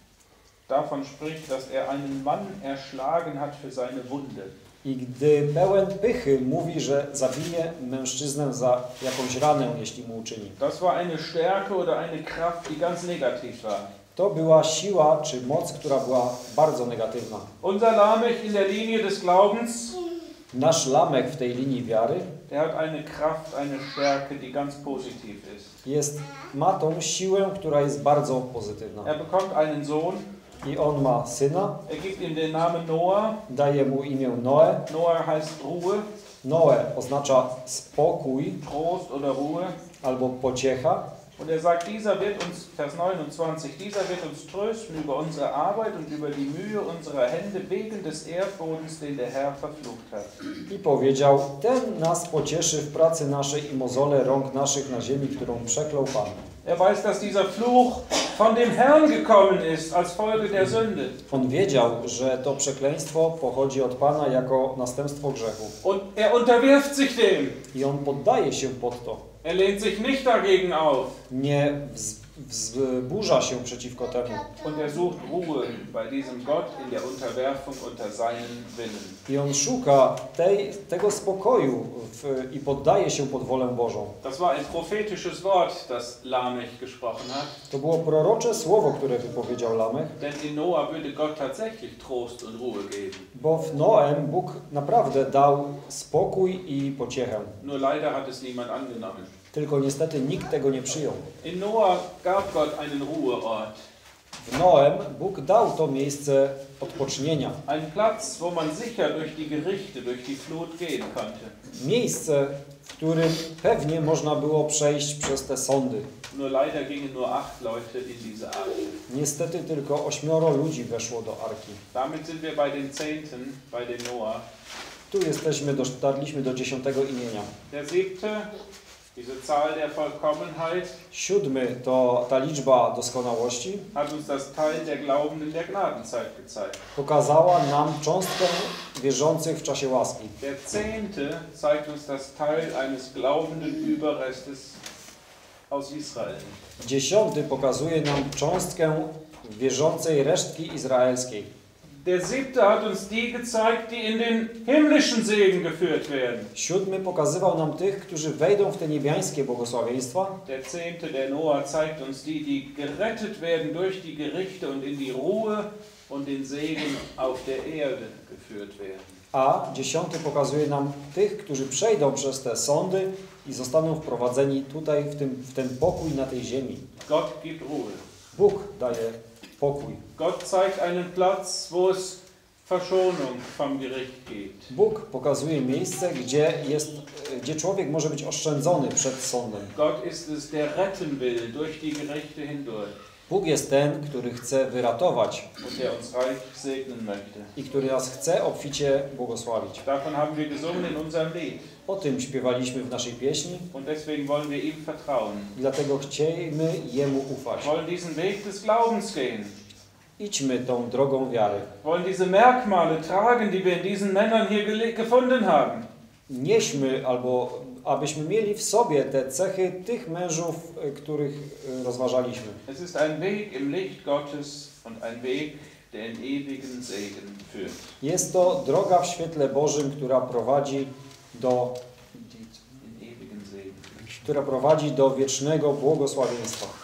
davon spricht, dass er einen Mann erschlagen hat für seine Wunde. I gdy pełen pychy mówi, że zabije mężczyznę za jakąś ranę, jeśli mu uczyni. Das war eine Stärke oder eine Kraft, die ganz negativ war. To była siła czy moc, która była bardzo negatywna. Unser Lamech in der Linie des Glaubens, Nasz Lamek w tej linii wiary der hat eine Kraft, eine Stärke, die ganz positiv ist. ma tą siłę, która jest bardzo pozytywna. Er bekommt einen Sohn. I on ma syna, Er gibt ihm den Namen Noah. daje mu imię Noe. Noah heißt Ruhe, Noe oznacza spokój Trost oder Ruhe. albo pociecha. Und er sagt, dieser wird uns, Vers 29, dieser wird uns trösten über unsere Arbeit und über die Mühe unserer Hände wegen des Erdbodens, den der Herr verflucht hat. I powiedział, ten nas pocieszy w pracy naszej i mozole rąk naszych na ziemi, którą przeklął Pan. Er weiß, dass dieser Fluch von dem Herrn gekommen ist als Folge der Sünde. On wiedział, że to przekleństwo pochodzi od Pana jako następstwo grzechu. Und er unterwirft sich dem. I on poddaje się pod to. Er lehnt sich nicht dagegen auf. Nie wzburza się przeciwko temu. Und er sucht Ruhe bei diesem Gott in der Unterwerfung unter seinen Willen. I on szuka tego spokoju i poddaje się pod wolę Bożą. Das war ein prophetisches Wort, das Lamech gesprochen hat. To było prorocze słowo, które wypowiedział Lamech. Denn in Noah würde Gott tatsächlich Trost und Ruhe geben. Bo w Noem Bóg naprawdę dał spokój i pociechę. Nur leider hat es niemand angenommen. Tylko niestety nikt tego nie przyjął. In Noah gab Gott einen Ruheort. W Noem Bóg dał to miejsce odpocznienia. Ein Platz, wo man sicher durch die Gerichte, durch die Flut gehen konnte. Miejsce, w którym pewnie można było przejść przez te sądy. Nur leider gingen nur 8 Leute in diese Arche. Niestety tylko 8 ludzi weszło do Arki. Damit sind wir bei den Zehnten, bei dem Noah. Tu dotarliśmy do 10 imienia. Der 7. Diese Zahl der Vollkommenheit 7 to ta liczba doskonałości. hat uns das Teil der Glaubenden der Gnadenzeit gezeigt. Pokazała nam cząstkę wierzących w czasie łaski. Der 10. zeigt uns das Teil eines glaubenden Überrestes aus Israel. 10 pokazuje nam cząstkę wierzącej resztki izraelskiej. Der 7. hat uns die gezeigt, die in den himmlischen Segen geführt werden. 7 pokazywał nam tych, którzy wejdą w te niebiańskie błogosławieństwa. Der 10. der Noah zeigt uns die gerettet werden durch die Gerichte und in die Ruhe und den Segen auf der Erde geführt geführt werden. A 10 pokazuje nam tych, którzy przejdą przez te sądy i zostaną wprowadzeni tutaj w ten pokój na tej ziemi. Gott gibt Ruhe. Bóg daje pokój. Gott zeigt einen Platz, wo es Verschonung vom Gericht gibt. Bóg pokazuje miejsce, gdzie człowiek może być oszczędzony przed sądem. Gott ist es, der retten will durch die Gerichte hindurch. Bóg jest ten, który chce wyratować Und der uns reich segnen möchte. i który nas chce obficie błogosławić. Davon haben wir gesungen in unserem Lied. O tym śpiewaliśmy w naszej pieśni, Und deswegen wollen wir ihm vertrauen. dlatego chciejmy Jemu ufać. Wollen diesen Weg des Glaubens gehen. Idźmy tą drogą wiary. Wollen diese Merkmale tragen, die wir in diesen Männern hier gefunden haben. Nieśmy albo abyśmy mieli w sobie te cechy tych mężów, których rozważaliśmy. Es ist ein Weg im Licht Gottes und ein Weg, der in ewigen Segen führt. Jest to droga w świetle Bożym, która prowadzi In ewigen Segen. do wiecznego błogosławieństwa.